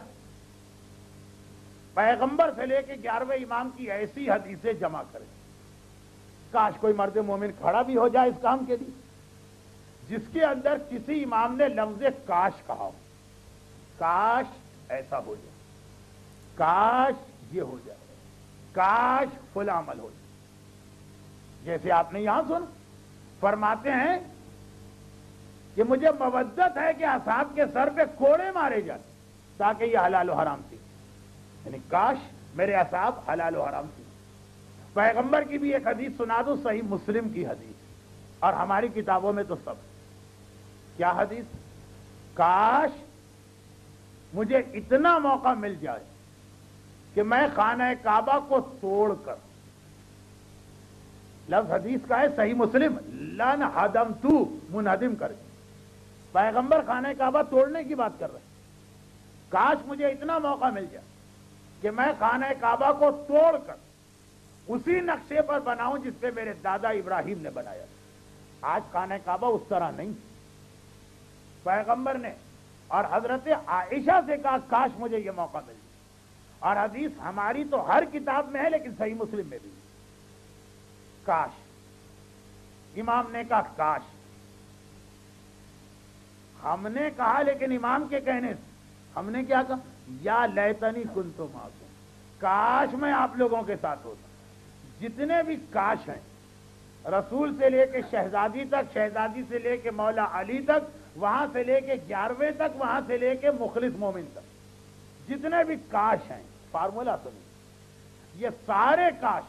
پیغمبر سے لے کے گیارہویں امام کی ایسی حدیثیں جمع کریں، کاش کوئی مرد مومن کھڑا بھی ہو جائے اس کام کے لیے جس کے اندر کسی امام نے لفظ کاش کہا ہو، کاش ایسا ہو جائے، کاش یہ ہو جائے، کاش فلاں عمل ہو جائے۔ جیسے آپ نے یہاں سن فرماتے ہیں کہ مجھے مودت ہے کہ اصحاب کے سر پہ کوڑے مارے جائیں تاکہ یہ حلال و حرام سیکھیں، یعنی کاش میرے اصحاب حلال و حرام سیکھیں۔ پیغمبر کی بھی ایک حدیث سنا دوں، صحیح مسلم کی حدیث، اور ہماری کتابوں میں تو سب۔ کیا حدیث؟ کاش مجھے اتنا موقع مل جائے کہ میں خانہ کعبہ کو توڑ کر، لفظ حدیث کا ہے صحیح مسلم، لن ہدم تو منہدم کر، پیغمبر خانہ کعبہ توڑنے کی بات کر رہے ہیں۔ کاش مجھے اتنا موقع مل جائے کہ میں خانہ کعبہ کو توڑ کر اسی نقشے پر بناؤں جس پہ میرے دادا ابراہیم نے بنایا۔ آج خانہ کعبہ اس طرح نہیں، پیغمبر نے اور حضرت عائشہ سے کہا کاش مجھے یہ موقع مل جائے، اور حدیث ہماری تو ہر کتاب میں ہے لیکن صحیح مسلم میں بھی ہے۔ کاش امام نے کہا کاش ہم نے کہا لیکن امام کے کہنے سے ہم نے کیا کہا؟ یا لیتنی کنت معکم، کاش میں آپ لوگوں کے ساتھ ہوتا۔ جتنے بھی کاش ہیں، رسول سے لے کے شہزادی تک، شہزادی سے لے کے مولا علی تک، وہاں سے لے کے گیارہویں تک، وہاں سے لے کے مخلص مومن تک، جتنے بھی کاش ہیں، فارمولا سنیں، یہ سارے کاش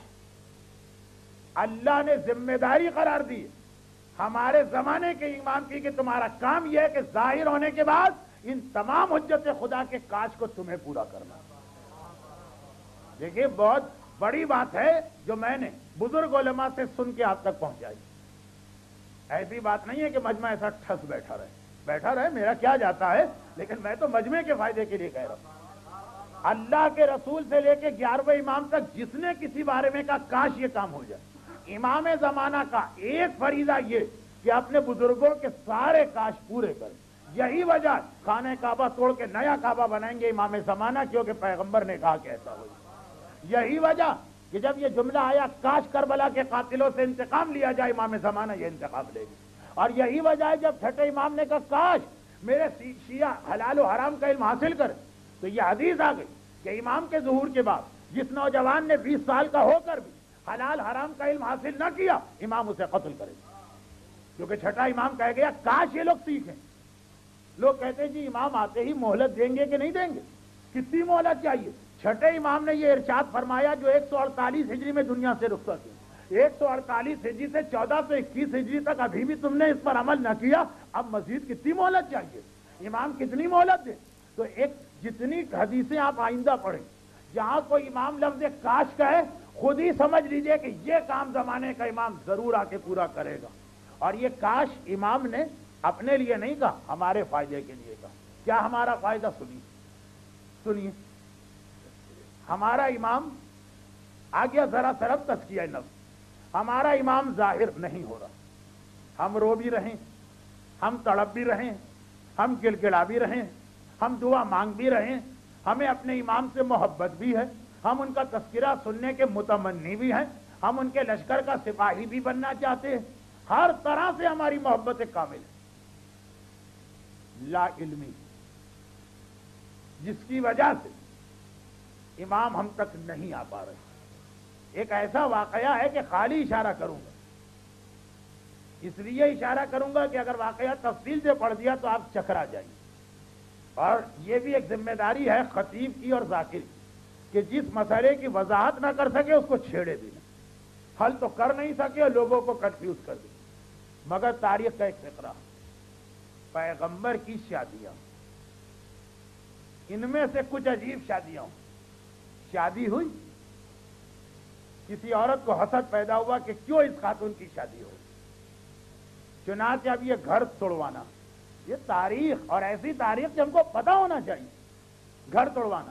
اللہ نے ذمہ داری قرار دی ہمارے زمانے کے امام کی کہ تمہارا کام یہ ہے کہ ظاہر ہونے کے بعد ان تمام حجت خدا کے کاش کو تمہیں پورا کرنا۔ دیکھیے بہت بڑی بات ہے جو میں نے بزرگ علماء سے سن کے آپ تک پہنچائی۔ ایسی بات نہیں ہے کہ مجمع ایسا ٹھس بیٹھا رہے بیٹھا رہے میرا کیا جاتا ہے، لیکن میں تو مجمع کے فائدے کے لیے کہہ رہا ہوں۔ اللہ کے رسول سے لے کے گیارہویں امام تک جس نے کسی بارے میں کہا کاش یہ کام ہو جائے، امام زمانہ کا ایک فریضہ یہ کہ اپنے بزرگوں کے سارے کاش پورے کریں۔ یہی وجہ خانہ کعبہ توڑ کے نیا کعبہ بنائیں گے امام زمانہ، کیونکہ پیغمبر نے کہا کہ ایسا ہو۔ یہی وجہ کہ جب یہ جملہ آیا کاش کربلا کے قاتلوں سے انتقام لیا جائے، امام زمانہ یہ انتقام لے گی۔ اور یہی وجہ ہے جب چھٹے امام نے کہا کاش میرے شیعہ حلال و حرام کا علم حاصل کرے، تو یہ حدیث آ گئی کہ امام کے ظہور کے بعد جس نوجوان نے بیس سال کا ہو کر بھی حلال حرام کا علم حاصل نہ کیا، امام اسے قتل کرے گا، کیونکہ چھٹا امام کہہ گیا کاش یہ لوگ سیکھیں۔ لوگ کہتے ہیں جی امام آتے ہی مہلت دیں گے کہ نہیں دیں گے، کتنی مہلت چاہیے؟ چھٹے امام نے یہ ارشاد فرمایا جو ایک سو اڑتالیس ہجری میں دنیا سے رخصت ہوئی، ایک سو اڑتالیس ہجری سے چودہ سو اکیس ہجری تک ابھی بھی تم نے اس پر عمل نہ کیا، اب مزید کتنی مہلت چاہیے؟ امام کتنی مہلت دے؟ تو ایک جتنی حدیثیں آپ آئندہ پڑھیں جہاں کوئی امام لفظ کاش کہے، خود ہی سمجھ لیجئے کہ یہ کام زمانے کا امام ضرور آ کے پورا کرے گا۔ اور یہ کاش امام نے اپنے لیے نہیں کہا، ہمارے فائدے کے لیے کہا۔ کیا ہمارا فائدہ؟ سنیے سنیے ہمارا امام آ گیا ذرا سرب تزکیہ نفس، ہمارا امام ظاہر نہیں ہو رہا، ہم رو بھی رہیں، ہم تڑپ بھی رہیں، ہم گڑگڑا بھی رہیں، ہم دعا مانگ بھی رہیں، ہمیں اپنے امام سے محبت بھی ہے، ہم ان کا تذکرہ سننے کے متمنی بھی ہیں، ہم ان کے لشکر کا سپاہی بھی بننا چاہتے ہیں، ہر طرح سے ہماری محبت کامل ہے۔ لا علمی جس کی وجہ سے امام ہم تک نہیں آ پا رہے۔ ایک ایسا واقعہ ہے کہ خالی اشارہ کروں گا، اس لیے اشارہ کروں گا کہ اگر واقعہ تفصیل سے پڑھ دیا تو آپ چکرا جائیں۔ اور یہ بھی ایک ذمہ داری ہے خطیب کی اور ذاکر کی کہ جس مسئلے کی وضاحت نہ کر سکے اس کو چھیڑے بھی نہ، حل تو کر نہیں سکے اور لوگوں کو کنفیوز کر دے۔ مگر تاریخ کا ایک فقرہ، پیغمبر کی شادیاں، ان میں سے کچھ عجیب شادیاں ہوں۔ شادی ہوئی، کسی عورت کو حسد پیدا ہوا کہ کیوں اس خاتون کی شادی ہو، چنانچہ اب یہ گھر توڑوانا، یہ تاریخ اور ایسی تاریخ کہ ہم کو پتہ ہونا چاہیے، گھر توڑوانا۔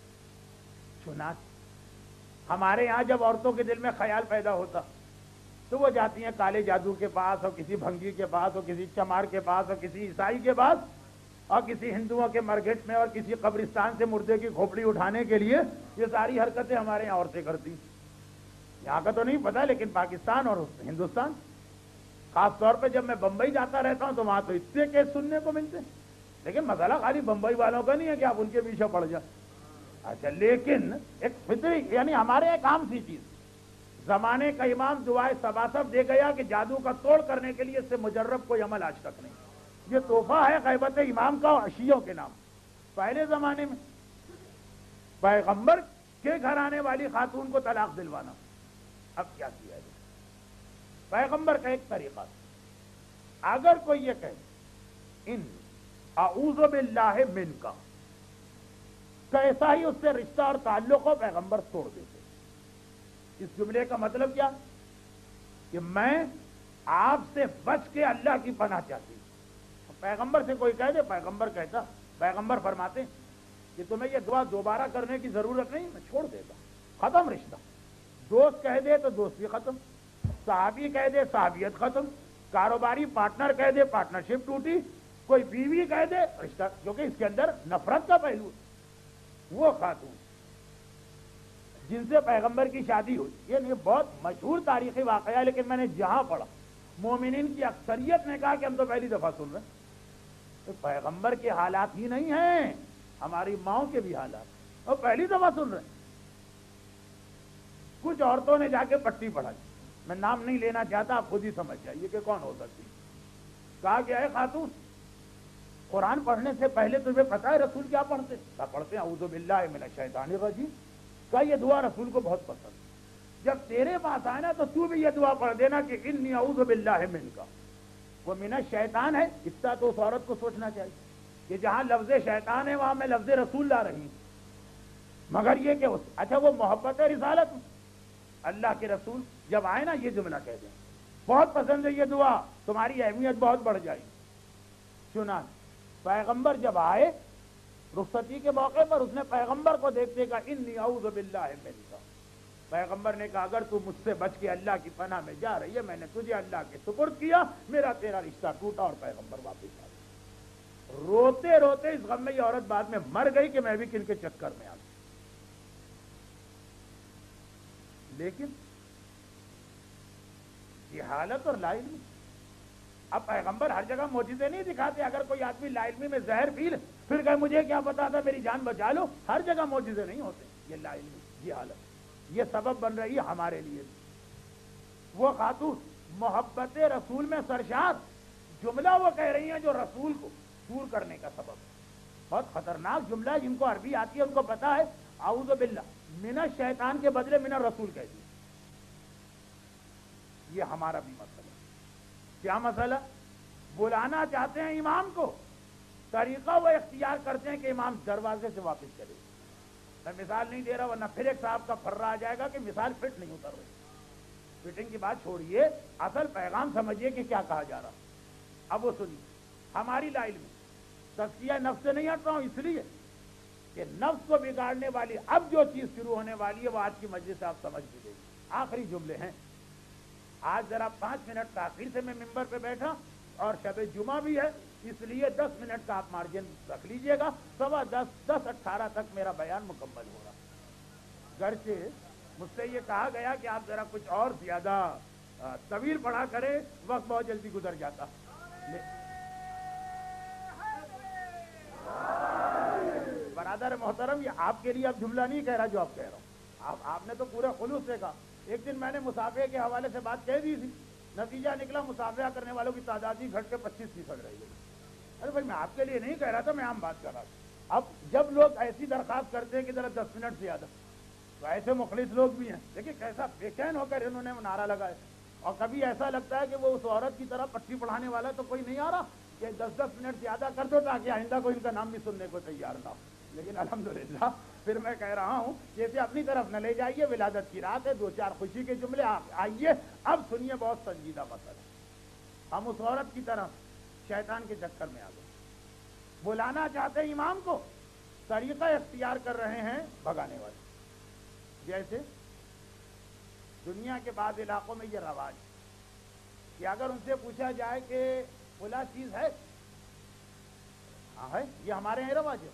چنانچہ ہمارے یہاں جب عورتوں کے دل میں خیال پیدا ہوتا تو وہ جاتی ہیں کالے جادو کے پاس اور کسی بھنگی کے پاس اور کسی چمار کے پاس اور کسی عیسائی کے پاس اور کسی ہندوؤں کے مرگٹ میں اور کسی قبرستان سے مردے کی کھوپڑی اٹھانے کے لیے یہ ساری حرکتیں ہمارے یہاں عورتیں کرتی۔ یہاں کا تو نہیں پتا، لیکن پاکستان اور ہندوستان، خاص طور پہ جب میں بمبئی جاتا رہتا ہوں تو وہاں تو اتنے کیس سننے کو ملتے ہیں۔ لیکن مسئلہ خالی بمبئی والوں کا نہیں ہے کہ آپ ان کے پیچھے پڑ جائیں، اچھا، لیکن ایک فطری یعنی ہمارے ایک عام سی چیز، زمانے کا امام دعائے سباسب دے گیا کہ جادو کا توڑ کرنے کے لیے اس سے مجرب کوئی عمل آج تک نہیں۔ یہ تحفہ ہے غیبت امام کا اور شیعوں کے نام۔ پہلے زمانے میں پیغمبر کے گھر آنے والی خاتون کو طلاق دلوانا، اب کیا کیا جائے؟ پیغمبر کا ایک طریقہ تھا، اگر کوئی یہ کہے ان اعوذ باللہ من کا، کیسا ہی اس سے رشتہ اور تعلق ہو، پیغمبر توڑ دیتے۔ اس جملے کا مطلب کیا کہ میں آپ سے بچ کے اللہ کی پناہ چاہتی ہوں۔ پیغمبر سے کوئی کہہ دے، پیغمبر کہتا، پیغمبر فرماتے کہ تمہیں یہ دعا دوبارہ کرنے کی ضرورت نہیں، میں چھوڑ دیتا، ختم رشتہ۔ دوست کہہ دے تو دوستی ختم، صحابی کہہ دے صحابیت ختم، کاروباری پارٹنر کہہ دے پارٹنرشپ ٹوٹی، کوئی بیوی کہہ دے رشتہ، کیونکہ اس کے اندر نفرت کا پہلو ہے۔ وہ خاتون جن سے پیغمبر کی شادی ہوئی، یہ بہت مشہور تاریخی واقعہ ہے، لیکن میں نے جہاں پڑھا مومنین کی اکثریت نے کہا کہ ہم تو پہلی دفعہ سن رہے ہیں۔ تو پیغمبر کے حالات ہی نہیں ہیں، ہماری ماؤں کے بھی حالات، اور پہلی دفعہ سن رہے ہیں۔ کچھ عورتوں نے جا کے پٹی پڑھائی، میں نام نہیں لینا چاہتا، آپ خود ہی سمجھ جائیے کہ کون ہو سکتی۔ کہا کہ اے خاتون، قرآن پڑھنے سے پہلے تمہیں پتا ہے رسول کیا پڑھتے؟ کہا پڑھتے ہیں اعوذ باللہ من الشیطان الرجیم۔ کہا یہ دعا رسول کو بہت پسند، جب تیرے پاس آئے نا تو تو بھی یہ دعا پڑھ دینا کہ انی اعوذ باللہ من کا، وہ من الشیطان ہے، اتنا تو اس عورت کو سوچنا چاہیے کہ جہاں لفظ شیطان ہے وہاں میں لفظ رسول لا رہی ہوں، مگر یہ کہ اچھا وہ محبت رسالت، اللہ کے رسول جب آئے نا یہ جملہ کہہ دیں بہت پسند ہے یہ دعا، تمہاری اہمیت بہت بڑھ جائے گی۔ چنانچہ پیغمبر جب آئے رخصتی کے موقع پر، اس نے پیغمبر کو دیکھتے کہا انی اعوذ باللہ منک۔ پیغمبر نے کہا اگر تو مجھ سے بچ کے اللہ کی پناہ میں جا رہی ہے، میں نے تجھے اللہ کے سپرد کیا، میرا تیرا رشتہ ٹوٹا، اور پیغمبر واپس آ گئے۔ روتے روتے اس غم میں یہ عورت بعد میں مر گئی کہ میں بھی کن کے چکر میں آ گئی۔ لیکن یہ حالت اور لا علمی، اب پیغمبر ہر جگہ معجزے نہیں دکھاتے، اگر کوئی آدمی لا علمی میں زہر پی لے پھر کہ مجھے کیا پتا تھا میری جان بچا لو، ہر جگہ معجزے نہیں ہوتے۔ یہ لا علمی، یہ حالت، یہ سبب بن رہی ہے ہمارے لیے۔ وہ خاتون محبت رسول میں سرشار جملہ وہ کہہ رہی ہیں جو رسول کو دور کرنے کا سبب ہے۔ بہت خطرناک جملہ ہے، جن کو عربی آتی ہے ان کو پتا ہے اعوذ باللہ من الشیطان کے بدلے من الرسول کہہ دیا۔ یہ ہمارا بھی مسئلہ ہے۔ کیا مسئلہ؟ بلانا چاہتے ہیں امام کو، طریقہ وہ اختیار کرتے ہیں کہ امام دروازے سے واپس چلے۔ میں مثال نہیں دے رہا ورنہ پھر ایک صاحب کا پھر آ جائے گا کہ مثال فٹ نہیں اتر رہی۔ فٹنگ کی بات چھوڑیے، اصل پیغام سمجھیے کہ کیا کہا جا رہا۔ اب وہ سنیے، ہماری لا علمی تزکیہ نفس سے نہیں ہٹ رہا ہوں، اس لیے کہ نفس کو بگاڑنے والی اب جو چیز شروع ہونے والی ہے وہ آج کی مجلس سے آپ سمجھ بھی لیں۔ آخری جملے ہیں۔ آج ذرا پانچ منٹ تاخیر سے میں ممبر پہ بیٹھا اور شب جمعہ بھی ہے، اس لیے دس منٹ کا آپ مارجن رکھ لیجئے گا، سوا دس دس اٹھارہ تک میرا بیان مکمل ہو رہا۔ گرچہ مجھ سے یہ کہا گیا کہ آپ ذرا کچھ اور زیادہ طویل پڑھا کریں، وقت بہت جلدی گزر جاتا۔ برادر محترم، یہ آپ کے لیے اب جملہ نہیں کہہ رہا جو آپ کہہ رہا ہوں، آپ آپ نے تو پورے خلوص سے کہا۔ ایک دن میں نے مسافرے کے حوالے سے بات کہہ دی تھی، نتیجہ نکلا مسافرہ کرنے والوں کی تعداد ہی گھٹ کے پچیس فیصد رہ گئی۔ ارے بھائی میں آپ کے لیے نہیں کہہ رہا تھا، میں عام بات کر رہا تھا۔ اب جب لوگ ایسی درخواست کرتے ہیں کہ ذرا دس منٹ زیادہ، تو ایسے مخلص لوگ بھی ہیں، دیکھیں کیسا بے چین ہو کر انہوں نے نعرہ لگایا۔ اور کبھی ایسا لگتا ہے کہ وہ اس عورت کی طرح پٹی پڑھانے والا تو کوئی نہیں آ رہا کہ دس دس منٹ زیادہ کر دو تاکہ آئندہ کوئی ان کا نام بھی سننے کو تیار نہ ہو۔ لیکن الحمدللہ پھر میں کہہ رہا ہوں جیسے اپنی طرف نہ لے جائیے، ولادت کی رات ہے، دو چار خوشی کے جملے آپ آئیے۔ اب سنیے بہت سنجیدہ مسئلہ، ہم اس عورت کی طرف شیطان کے چکر میں آ گئے، بلانا چاہتے ہیں امام کو، طریقہ اختیار کر رہے ہیں بھگانے والے۔ جیسے دنیا کے بعض علاقوں میں یہ رواج کہ اگر ان سے پوچھا جائے کہ فلاں چیز ہے، ہاں ہے، یہ ہمارے یہاں رواج ہے،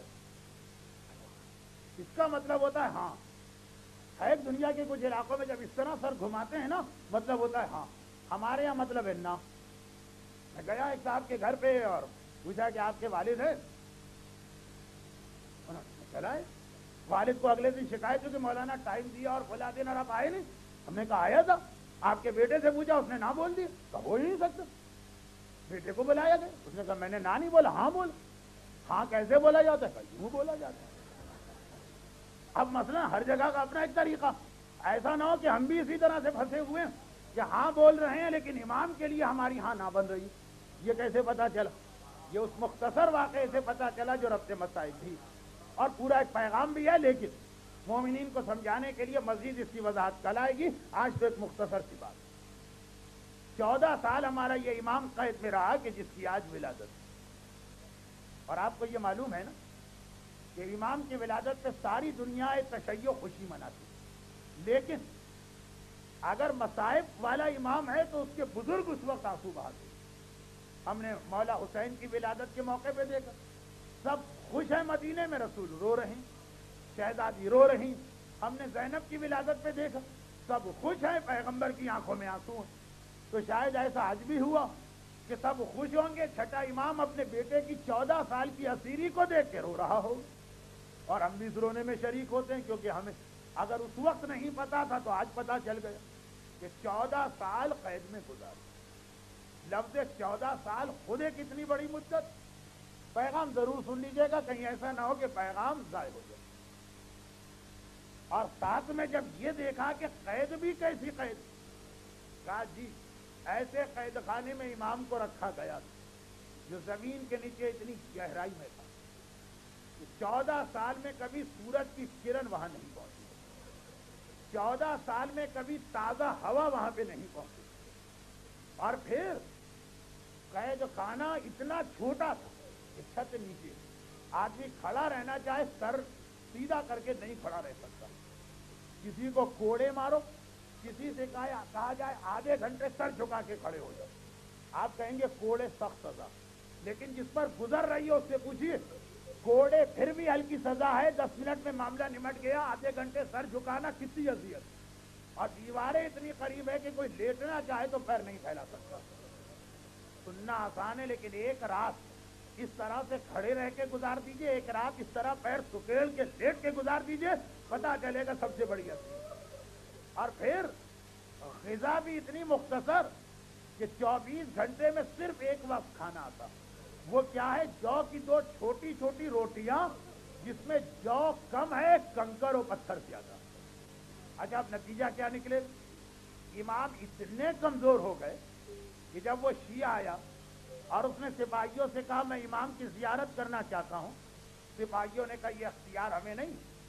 اس کا مطلب ہوتا ہے ہاں ہے۔ دنیا کے کچھ علاقوں میں جب اس طرح سر گھماتے ہیں نا، مطلب ہوتا ہے ہاں، ہمارے یہاں مطلب ہے نا۔ میں گیا ایک صاحب کے گھر پہ اور پوچھا کہ آپ کے والد ہیں؟ انہوں نے چلا ہے، والد کو اگلے دن شکایت ہوئی کہ مولانا ٹائم دیا اور فلاں دن اور آپ آئے نہیں۔ ہم نے کہا آیا تھا، آپ کے بیٹے سے پوچھا، اس نے نہ بول دیا۔ کہا بول نہیں سکتا، بیٹے کو بلایا گیا، اس نے کہا میں نے نہ نہیں بولا، ہاں بولا۔ ہاں کیسے بولا جاتا ہے؟ کہا یوں بولا جاتا ہے۔ اب مثلا ہر جگہ کا اپنا ایک طریقہ، ایسا نہ ہو کہ ہم بھی اسی طرح سے پھنسے ہوئے ہیں کہ ہاں بول رہے ہیں لیکن امام کے لیے ہماری ہاں نہ بن رہی۔ یہ کیسے پتا چلا؟ یہ اس مختصر واقعے سے پتا چلا جو ربط مسائل تھی، اور پورا ایک پیغام بھی ہے، لیکن مومنین کو سمجھانے کے لیے مزید اس کی وضاحت کل آئے گی۔ آج تو ایک مختصر سی بات، چودہ سال ہمارا یہ امام قید میں رہا کہ جس کی آج ولادت ہے، اور آپ کو یہ معلوم ہے نا کہ امام کی ولادت پہ ساری دنیا تشیع خوشی مناتی، لیکن اگر مصائب والا امام ہے تو اس کے بزرگ اس وقت آنسو بہاتے۔ ہم نے مولا حسین کی ولادت کے موقع پہ دیکھا، سب خوش ہیں، مدینے میں رسول رو رہے ہیں، شہزادی رو رہی۔ ہم نے زینب کی ولادت پہ دیکھا، سب خوش ہیں، پیغمبر کی آنکھوں میں آنسو ہیں۔ تو شاید ایسا آج بھی ہوا کہ سب خوش ہوں گے، چھٹا امام اپنے بیٹے کی چودہ سال کی اسیری کو دیکھ کے رو رہا ہو، اور ہم بھی اس رونے میں شریک ہوتے ہیں، کیونکہ ہمیں اگر اس وقت نہیں پتا تھا تو آج پتا چل گیا کہ چودہ سال قید میں گزارے۔ لفظ چودہ سال خود ایک اتنی بڑی مدت۔ پیغام ضرور سن لیجیے گا، کہیں ایسا نہ ہو کہ پیغام ضائع ہو جائے۔ اور ساتھ میں جب یہ دیکھا کہ قید بھی کیسی قید، کہا جی ایسے قید خانے میں امام کو رکھا گیا جو زمین کے نیچے اتنی گہرائی میں تھا کہ چودہ سال میں کبھی سورج کی کرن وہاں نہیں پہنچی، چودہ سال میں کبھی تازہ ہوا وہاں پہ نہیں پہنچی، اور پھر قید خانہ اتنا چھوٹا تھا کہ چھت نیچے آدمی کھڑا رہنا چاہے سر سیدھا کر کے نہیں کھڑا رہ سکتا، کسی کو کوڑے مارو، کسی سے کہا جائے آدھے گھنٹے سر جھکا کے کھڑے ہو جاؤ، آپ کہیں گے کوڑے سخت سزا، لیکن جس پر گزر رہی ہے اس سے پوچھیے کوڑے پھر بھی ہلکی سزا ہے، دس منٹ میں معاملہ نمٹ گیا، آدھے گھنٹے سر جھکانا کتنی اذیت، اور دیواریں اتنی قریب ہے کہ کوئی لیٹنا چاہے تو پیر نہیں پھیلا سکتا۔ سننا آسان ہے، لیکن ایک رات اس طرح سے کھڑے رہ کے گزار دیجئے، ایک رات اس طرح پیر سکیل کے لیٹ کے گزار دیجئے، پتا چلے گا سب سے بڑی اذیت۔ اور پھر غذا بھی اتنی مختصر کہ چوبیس گھنٹے میں صرف ایک وقت کھانا آتا، وہ کیا ہے، جو کی دو چھوٹی چھوٹی روٹیاں جس میں جو کم ہے کنکر و پتھر زیادہ۔ اچھا اب نتیجہ کیا نکلے، امام اتنے کمزور ہو گئے کہ جب وہ شیعہ آیا اور اس نے سپاہیوں سے کہا میں امام کی زیارت کرنا چاہتا ہوں، سپاہیوں نے کہا یہ اختیار ہمیں نہیں،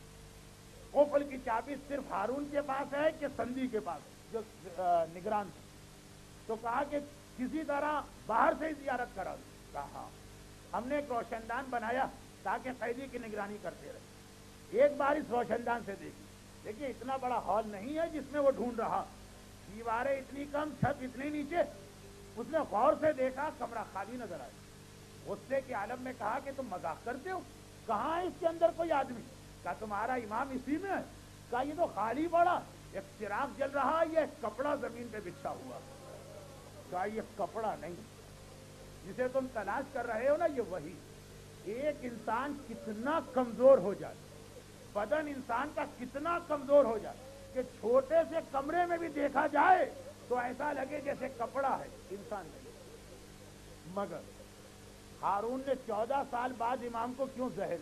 قفل کی چابی صرف ہارون کے پاس ہے کہ سندھی کے پاس جو نگران تھا، تو کہا کہ کسی طرح باہر سے ہی زیارت کرا دو، کہا ہم نے ایک روشن دان بنایا تاکہ قیدی کی نگرانی کرتے رہے، ایک بار اس روشن دان سے دیکھی، دیکھیے اتنا بڑا ہال نہیں ہے جس میں وہ ڈھونڈ رہا، دیواریں اتنی کم، چھت اتنی نیچے، اس نے غور سے دیکھا کمرہ خالی نظر آیا، غصے کے عالم میں کہا کہ تم مذاق کرتے ہو، کہاں ہے اس کے اندر کوئی آدمی، کہا تمہارا امام اسی میں ہے، کہا یہ تو خالی پڑا، ایک چراغ جل رہا، یہ ایک کپڑا زمین پہ بچھا ہوا، کہا یہ کپڑا نہیں، جسے تم تلاش کر رہے ہو نا یہ وہی۔ ایک انسان کتنا کمزور ہو جائے، بدن انسان کا کتنا کمزور ہو جائے کہ چھوٹے سے کمرے میں بھی دیکھا جائے تو ایسا لگے جیسے کپڑا ہے، انسان نہیں۔ مگر ہارون نے چودہ سال بعد امام کو کیوں زہر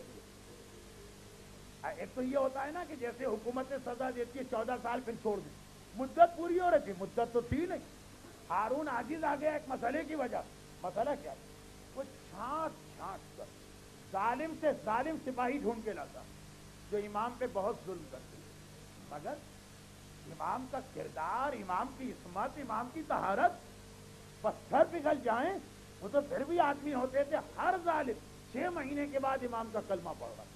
دیا؟ ایک تو یہ ہوتا ہے نا کہ جیسے حکومت سزا دیتی ہے چودہ سال پھر چھوڑ دی، مدت پوری ہو رہی تھی، مدت تو تھی نہیں، ہارون عاجز آ گیا ایک مسئلے کی وجہ، مسئلہ کیا وہ چھانٹ چھانٹ کر ظالم سے ظالم سپاہی ڈھونڈ کے لاتا جو امام پہ بہت ظلم کرتے، مگر امام کا کردار، امام کی عصمت، امام کی طہارت، پتھر پگھل جائیں وہ تو پھر بھی آدمی ہوتے تھے، ہر ظالم چھ مہینے کے بعد امام کا کلمہ پڑھ رہا،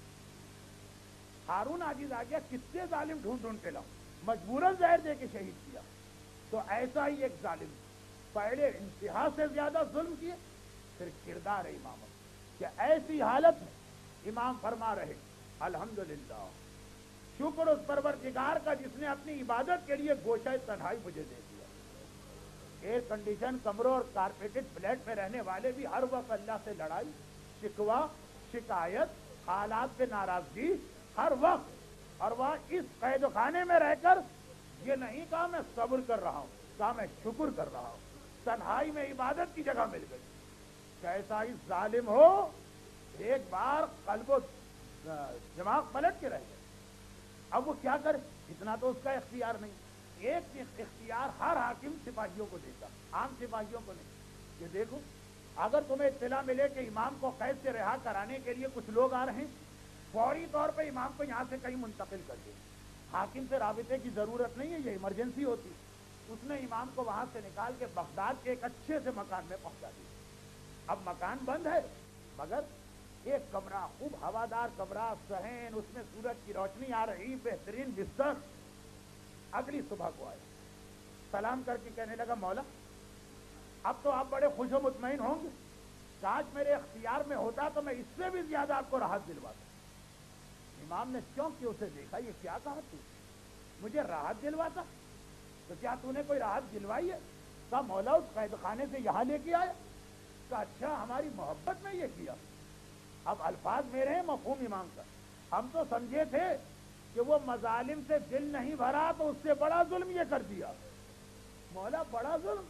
ہارون عاجز آ گیا کتنے ظالم ڈھونڈ ڈھونڈ کے لاؤں، مجبوراً زہر دے کے شہید کیا، تو ایسا ہی ایک ظالم پہلے انتہا سے زیادہ ظلم کیے، پھر کردار ہے امامت کہ ایسی حالت میں امام فرما رہے الحمدللہ شکر اس پروردگار کا جس نے اپنی عبادت کے لیے گوشہ تنہائی مجھے دے دیا۔ ایئر کنڈیشن کمروں اور کارپیٹڈ فلیٹ میں رہنے والے بھی ہر وقت اللہ سے لڑائی، شکوہ، شکایت، حالات پہ ناراضگی ہر وقت، اور وہ اس قید خانے میں رہ کر یہ نہیں کہا میں صبر کر رہا ہوں، کہا میں شکر کر رہا ہوں، تنہائی میں عبادت کی جگہ مل گئی۔ کیسا ہی ظالم ہو ایک بار قلب و دماغ پلٹ کے رہ گئے، اب وہ کیا کرے، اتنا تو اس کا اختیار نہیں، ایک اختیار ہر حاکم سپاہیوں کو دیتا، عام سپاہیوں کو نہیں، یہ دیکھو اگر تمہیں اطلاع ملے کہ امام کو قید سے رہا کرانے کے لیے کچھ لوگ آ رہے ہیں، فوری طور پہ امام کو یہاں سے کہیں منتقل کر دے، حاکم سے رابطے کی ضرورت نہیں ہے، یہ ایمرجنسی ہوتی، اس نے امام کو وہاں سے نکال کے بغداد کے ایک اچھے سے مکان میں پہنچا دیا، اب مکان بند ہے مگر ایک کمرہ خوب ہوادار کمرہ، صحن، اس میں سورج کی روشنی آ رہی، بہترین بستر۔ اگلی صبح کو آیا، سلام کر کے کہنے لگا مولا اب تو آپ بڑے خوش و مطمئن ہوں گے، کاش میرے اختیار میں ہوتا تو میں اس سے بھی زیادہ آپ کو راحت دلواتا۔ امام نے چونک کے اسے دیکھا، یہ کیا کہا تو مجھے راحت دلواتا، تو کیا تو نے کوئی راحت دلوائی ہے؟ کہا مولا اس قید خانے سے یہاں لے کے آیا، کہا اچھا ہماری محبت میں یہ کیا. اب الفاظ میرے ہیں مفہوم امام کا. ہم تو سمجھے تھے کہ وہ مظالم سے دل نہیں بھرا تو اس سے بڑا ظلم یہ کر دیا. مولا بڑا ظلم.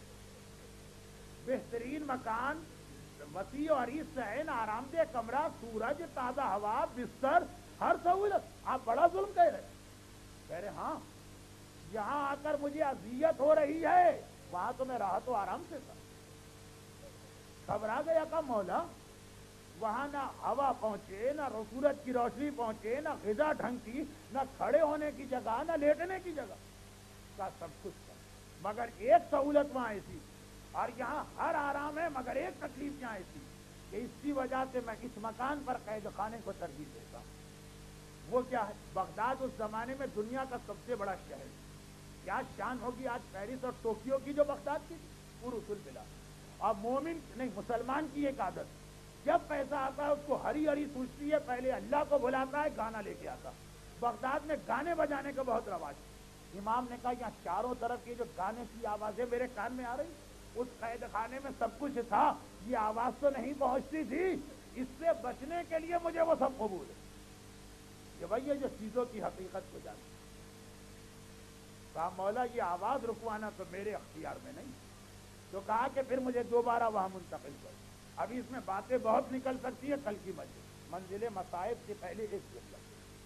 بہترین مکان، وسیع اور عریض صحن، آرام دہ کمرہ، سورج، تازہ ہوا، بستر، ہر سہولت، آپ بڑا ظلم کہہ رہے. کہہ رہے ہاں یہاں آ کر مجھے اذیت ہو رہی ہے، وہاں تو میں راحت و آرام سے تھا. گھبرا گیا کا مولا، وہاں نہ ہوا پہنچے، نہ سورج کی روشنی پہنچے، نہ غذا ڈھنگ کی، نہ کھڑے ہونے کی جگہ، نہ لیٹنے کی جگہ. کا سب کچھ تھا مگر ایک سہولت وہاں ایسی، اور یہاں ہر آرام ہے مگر ایک تکلیف یہاں ایسی کہ اس کی وجہ سے میں اس مکان پر قید خانے کو ترجیح دیتا ہوں. وہ کیا ہے؟ بغداد اس زمانے میں دنیا کا سب سے بڑا شہر. کیا شان ہوگی آج پیرس اور ٹوکیو کی جو بغداد کی پورا اصول ملا. اب مومن نہیں مسلمان کی ایک عادت، جب پیسہ آتا ہے اس کو ہری ہری سوچتی ہے، پہلے اللہ کو بلاتا ہے، گانا لے کے آتا. بغداد میں گانے بجانے کا بہت رواج. امام نے کہا یہاں چاروں طرف کی جو گانے کی آوازیں میرے کان میں آ رہی، اس قید خانے میں سب کچھ تھا، یہ آواز تو نہیں پہنچتی تھی. اس سے بچنے کے لیے مجھے وہ سب قبول ہے کہ بھائی یہ جو چیزوں کی حقیقت کو جانے. کہا مولا یہ آواز رکوانا تو میرے اختیار میں نہیں. تو کہا کہ پھر مجھے دوبارہ وہاں منتقل کرو. ابھی اس میں باتیں بہت نکل سکتی ہے. کل کی مسجد منزل مصائب سے پہلے ایک جملہ،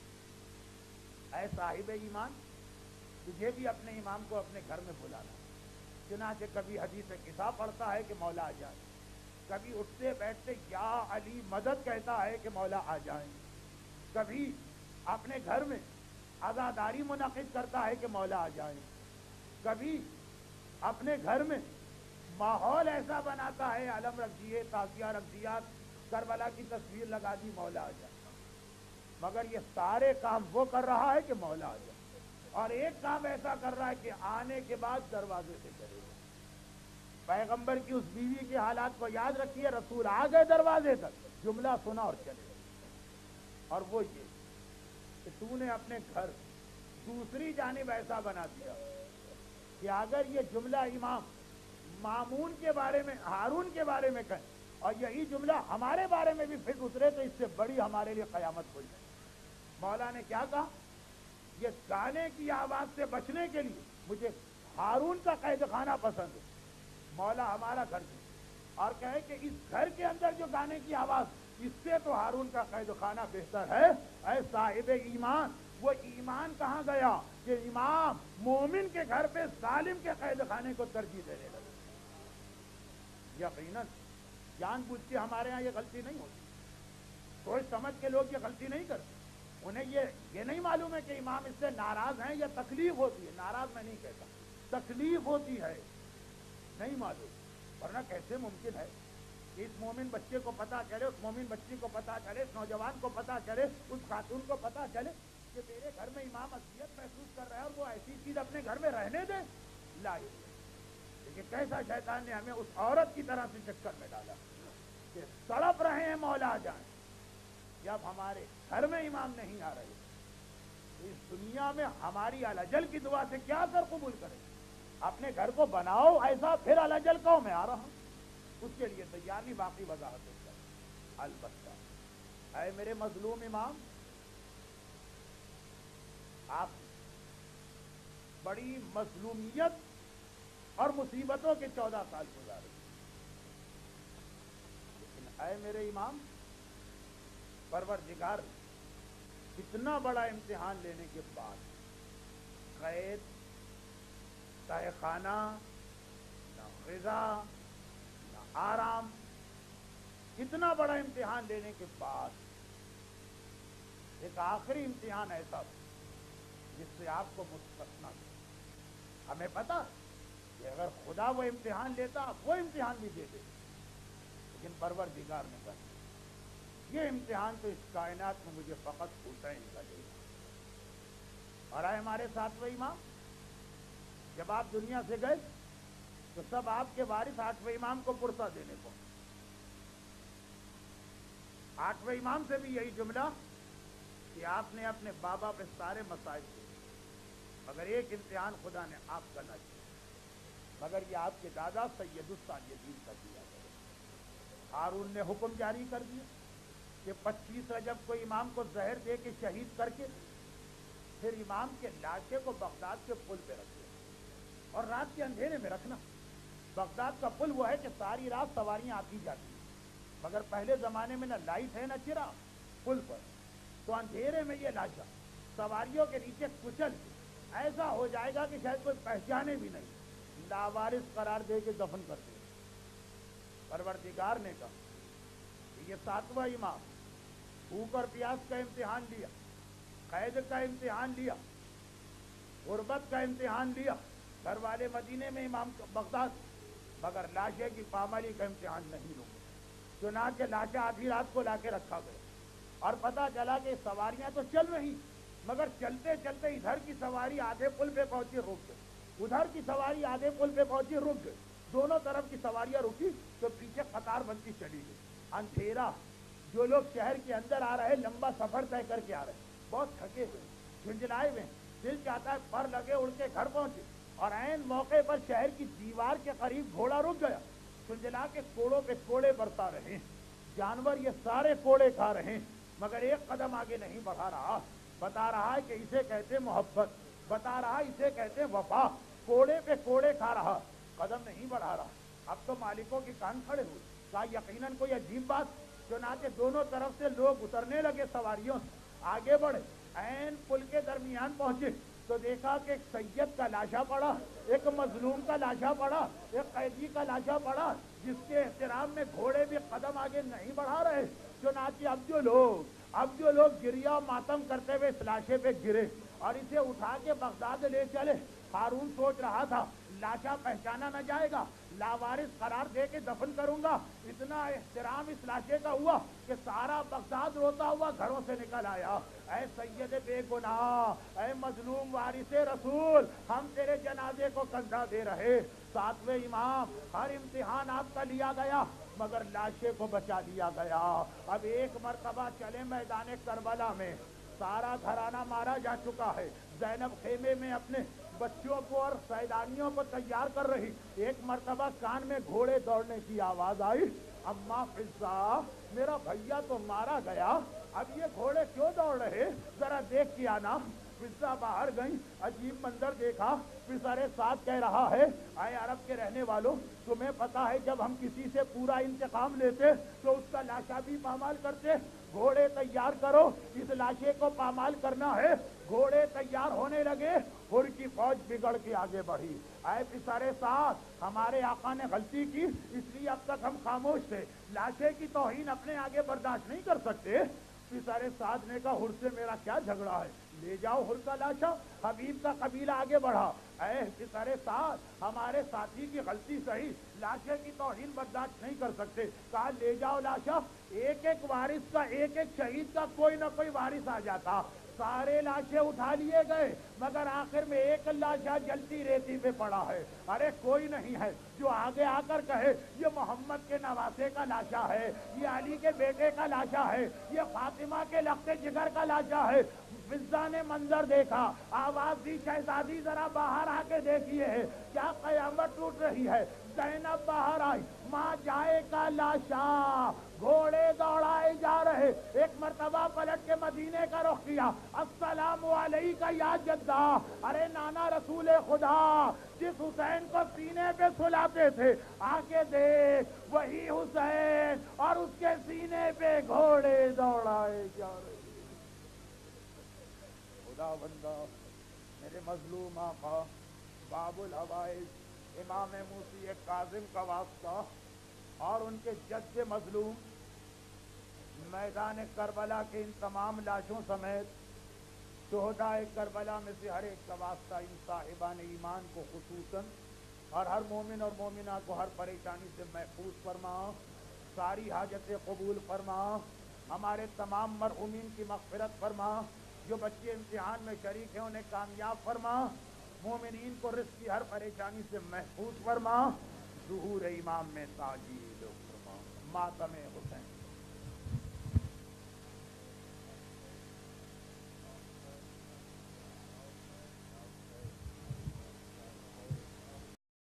اے صاحب ایمان تجھے بھی اپنے امام کو اپنے گھر میں بلانا. چنانچہ کبھی حدیث قصہ پڑھتا ہے کہ مولا آ جائے، کبھی اٹھتے بیٹھتے یا علی مدد کہتا ہے کہ مولا آ جائیں، کبھی اپنے گھر میں عزاداری منعقد کرتا ہے کہ مولا آ جائیں، کبھی اپنے گھر میں ماحول ایسا بناتا ہے علم رکھ دیے، تازیہ رکھ دیا، کربلا کی تصویر لگا دی، مولا آ جائے. مگر یہ سارے کام وہ کر رہا ہے کہ مولا آ جائے. اور ایک کام ایسا کر رہا ہے کہ آنے کے بعد دروازے سے کرے گا. پیغمبر کی اس بیوی کے حالات کو یاد رکھیے، رسول آ گئے دروازے تک، جملہ سنا اور چلے. اور وہ یہ کہ تو نے اپنے گھر دوسری جانب ایسا بنا دیا کہ اگر یہ جملہ امام مامون کے بارے میں، ہارون کے بارے میں کہیں اور یہی جملہ ہمارے بارے میں بھی پھر اترے تو اس سے بڑی ہمارے لیے قیامت ہو جائے. مولا نے کیا کہا؟ یہ گانے کی آواز سے بچنے کے لیے مجھے ہارون کا قید خانہ پسند ہے. مولا ہمارا گھر دے اور کہے کہ اس گھر کے اندر جو گانے کی آواز، اس سے تو ہارون کا قید خانہ بہتر ہے. اے صاحب ایمان، وہ ایمان کہاں گیا کہ امام مومن کے گھر پہ ظالم کے قید خانے کو ترجیح دینے لگے. یقیناً جان بوجھ کے ہمارے ہاں یہ غلطی نہیں ہوتی. سوچ سمجھ کے لوگ یہ غلطی نہیں کرتے. انہیں یہ یہ نہیں معلوم ہے کہ امام اس سے ناراض ہیں یا تکلیف ہوتی ہے. ناراض میں نہیں کہتا، تکلیف ہوتی ہے، نہیں معلوم. ورنہ کیسے ممکن ہے کہ اس مومن بچے کو پتا چلے، اس مومن بچی کو پتا چلے، اس نوجوان کو پتا چلے، اس خاتون کو پتا چلے کہ میرے گھر میں امام اذیت محسوس کر رہا ہے اور وہ ایسی چیز اپنے گھر میں رہنے دے. لائے لیکن کیسا شیطان نے ہمیں اس عورت کی طرح سے چکر میں ڈالا کہ تڑپ رہے ہیں مولا آ جائیں. جب ہمارے گھر میں امام نہیں آ رہے تو اس دنیا میں ہماری الاجل کی دعا سے کیا کر قبول کریں؟ اپنے گھر کو بناؤ ایسا، پھر الاجل کہو میں آ رہا ہوں. اس کے لیے تیار نہیں، باقی وضاحت کریں. البتہ اے میرے مظلوم امام، آپ بڑی مظلومیت اور مصیبتوں کے چودہ سال گزارے، لیکن اے میرے امام پروردگار اتنا بڑا امتحان لینے کے بعد قید، تہ خانہ، نہ غذا، نہ آرام، اتنا بڑا امتحان لینے کے بعد ایک آخری امتحان ایسا جس سے آپ کو مستثنا کر. ہمیں پتا کہ اگر خدا وہ امتحان لیتا وہ امتحان بھی دے دیتے، لیکن پروردگار نے کہا یہ امتحان تو اس کائنات میں مجھے فقط حسین کا دے گا. اور آئے ہمارے ساتویں امام جب آپ دنیا سے گئے تو سب آپ کے وارث آٹھویں امام کو پرسہ دینے کو. آٹھویں امام سے بھی یہی جملہ کہ آپ نے اپنے بابا پہ سارے مسائل دیے، مگر ایک امتحان خدا نے آپ کا نہ کیا، مگر یہ آپ کے دادا سید الساجدین کا دیا گیا. ہارون نے حکم جاری کر دیا کہ پچیس رجب کو امام کو زہر دے کے شہید کر کے پھر امام کے لاشے کو بغداد کے پل پہ رکھ دیا اور رات کے اندھیرے میں رکھنا۔ بغداد کا پل وہ ہے کہ ساری رات سواریاں آتی جاتی ہیں، مگر پہلے زمانے میں نہ لائٹ ہے نہ چراغ پل پر، تو اندھیرے میں یہ لاشا سواریوں کے نیچے کچل ایسا ہو جائے گا کہ شاید کوئی پہچانے بھی نہیں، لاوارث قرار دے کے دفن کر دے۔ پروردگار نے کہا کہ یہ ساتواں امام بھوک اور پیاس کا امتحان لیا، قید کا امتحان لیا، غربت کا امتحان لیا، گھر والے مدینے میں امام بغداد، مگر لاشے کی پامالی کا امتحان نہیں لوں گے۔ چنانچہ لاشا آدھی رات کو لا کے رکھا گیا اور پتا چلا کہ سواریاں تو چل رہی مگر چلتے چلتے ادھر کی سواری آدھے پل پہ پہنچی رک گئی، ادھر کی سواری آدھے پل پہ پہنچی رک گئی، دونوں طرف کی سواریاں رکی تو پیچھے قطار بنتی چلی گئی۔ اندھیرا، جو لوگ شہر کے اندر آ رہے لمبا سفر طے کر کے آ رہے بہت تھکے ہوئے جھنجھلائے ہوئے، دل چاہتا ہے پر لگے اڑ کے گھر پہنچے، اور عین موقع پر شہر کی دیوار کے قریب گھوڑا رک گیا، جھنجھلا کے کوڑوں پہ کوڑے برتا رہے، جانور یہ سارے کوڑے کھا رہے مگر ایک قدم آگے نہیں بڑھا رہا، بتا رہا ہے کہ اسے کہتے محبت، بتا رہا اسے کہتے وفا، کوڑے پہ کوڑے کھا رہا، قدم نہیں بڑھا رہا۔ اب تو مالکوں کی کان کھڑے ہوئے، کہا یقیناً کوئی عجیب بات، چنانچہ دونوں طرف سے لوگ اترنے لگے سواریوں سے، آگے بڑھے، عین پل کے درمیان پہنچے تو دیکھا کہ ایک سید کا لاشا پڑا، ایک مظلوم کا لاشا پڑا، ایک قیدی کا لاشا پڑا، جس کے احترام میں گھوڑے بھی قدم آگے نہیں بڑھا رہے۔ چنانچہ اب جو لوگ اب جو لوگ گریا ماتم کرتے ہوئے اس لاشے پہ گرے اور اسے اٹھا کے بغداد لے چلے۔ ہارون سوچ رہا تھا لاشا پہچانا نہ جائے گا، لاوارث قرار دے کے دفن کروں گا، اتنا احترام اس لاشے کا ہوا کہ سارا بغداد روتا ہوا گھروں سے نکل آیا، اے سید بے گناہ، اے مظلوم وارث رسول، ہم تیرے جنازے کو کندھا دے رہے۔ ساتویں امام، ہر امتحان آپ کا لیا گیا مگر لاشے کو بچا لیا گیا۔ اب ایک مرتبہ چلے میدان کربلا میں، سارا گھرانہ مارا جا چکا ہے، زینب خیمے میں اپنے بچوں کو اور سیدانیوں کو تیار کر رہی، ایک مرتبہ کان میں گھوڑے دوڑنے کی آواز آئی، اماں فضہ میرا بھیا تو مارا گیا، اب یہ گھوڑے کیوں دوڑ رہے، ذرا دیکھ کے آنا۔ فضہ باہر گئی، عجیب منظر دیکھا، پسر ساتھ کہہ رہا ہے اے عرب کے رہنے والوں، تمہیں پتا ہے جب ہم کسی سے پورا انتقام لیتے تو اس کا لاشا بھی پامال کرتے، گھوڑے تیار کرو، اس لاشے کو پامال کرنا ہے۔ گھوڑے تیار ہونے لگے، حر کی فوج بگڑ کے آگے بڑھی، اے پسر ساتھ ہمارے آقا نے غلطی کی اس لیے اب تک ہم خاموش تھے، لاشے کی توہین اپنے آگے برداشت نہیں کر سکتے۔ پسر سعد نے کہا حر سے میرا کیا جھگڑا ہے، لے جاؤ حر کا لاشا۔ حبیب کا قبیلہ آگے بڑھا، اے پسر سعد ہمارے ساتھی کی غلطی سہی، لاشے کی توہین برداشت نہیں کر سکتے، کہا لے جاؤ لاشا۔ ایک ایک وارث کا، ایک ایک شہید کا کوئی نہ کوئی وارث آ جاتا، سارے لاشیں اٹھا لیے گئے مگر آخر میں ایک لاشا جلتی ریتی پہ پڑا ہے، ارے کوئی نہیں ہے جو آگے آ کر کہے یہ محمد کے نواسے کا لاشا ہے، یہ علی کے بیٹے کا لاشا ہے، یہ فاطمہ کے لخت جگر کا لاشا ہے۔ فضہ نے منظر دیکھا، آواز دی شہزادی ذرا باہر آ کے دیکھیے کیا قیامت ٹوٹ رہی ہے۔ زینب باہر آئی، ماں جائے کا لاشا، گھوڑے دوڑائے جا رہے، ایک مرتبہ پلٹ کے مدینے کا رخ کیا، السلام علیکہ یا جدہ، ارے نانا رسول خدا جس حسین کو سینے پہ سلاتے تھے آ کے دیکھ وہی حسین اور اس کے سینے پہ گھوڑے دوڑائے جا رہے۔ خدا بندہ میرے مظلوم آقا باب الحوائج امام موسی کاظم کا واسطہ اور ان کے جد مظلوم میدان کربلا کے ان تمام لاشوں سمیت شہدائے کربلا میں سے ہر ایک کا واسطہ ان صاحبان ایمان کو خصوصاً اور ہر مومن اور مومنہ کو ہر پریشانی سے محفوظ فرما، ساری حاجتیں قبول فرما، ہمارے تمام مرحومین کی مغفرت فرما، جو بچے امتحان میں شریک ہیں انہیں کامیاب فرما، مومنین کو رزق کی ہر پریشانی سے محفوظ فرما، ظہور امام میں تاجیل فرما، ماتم حسین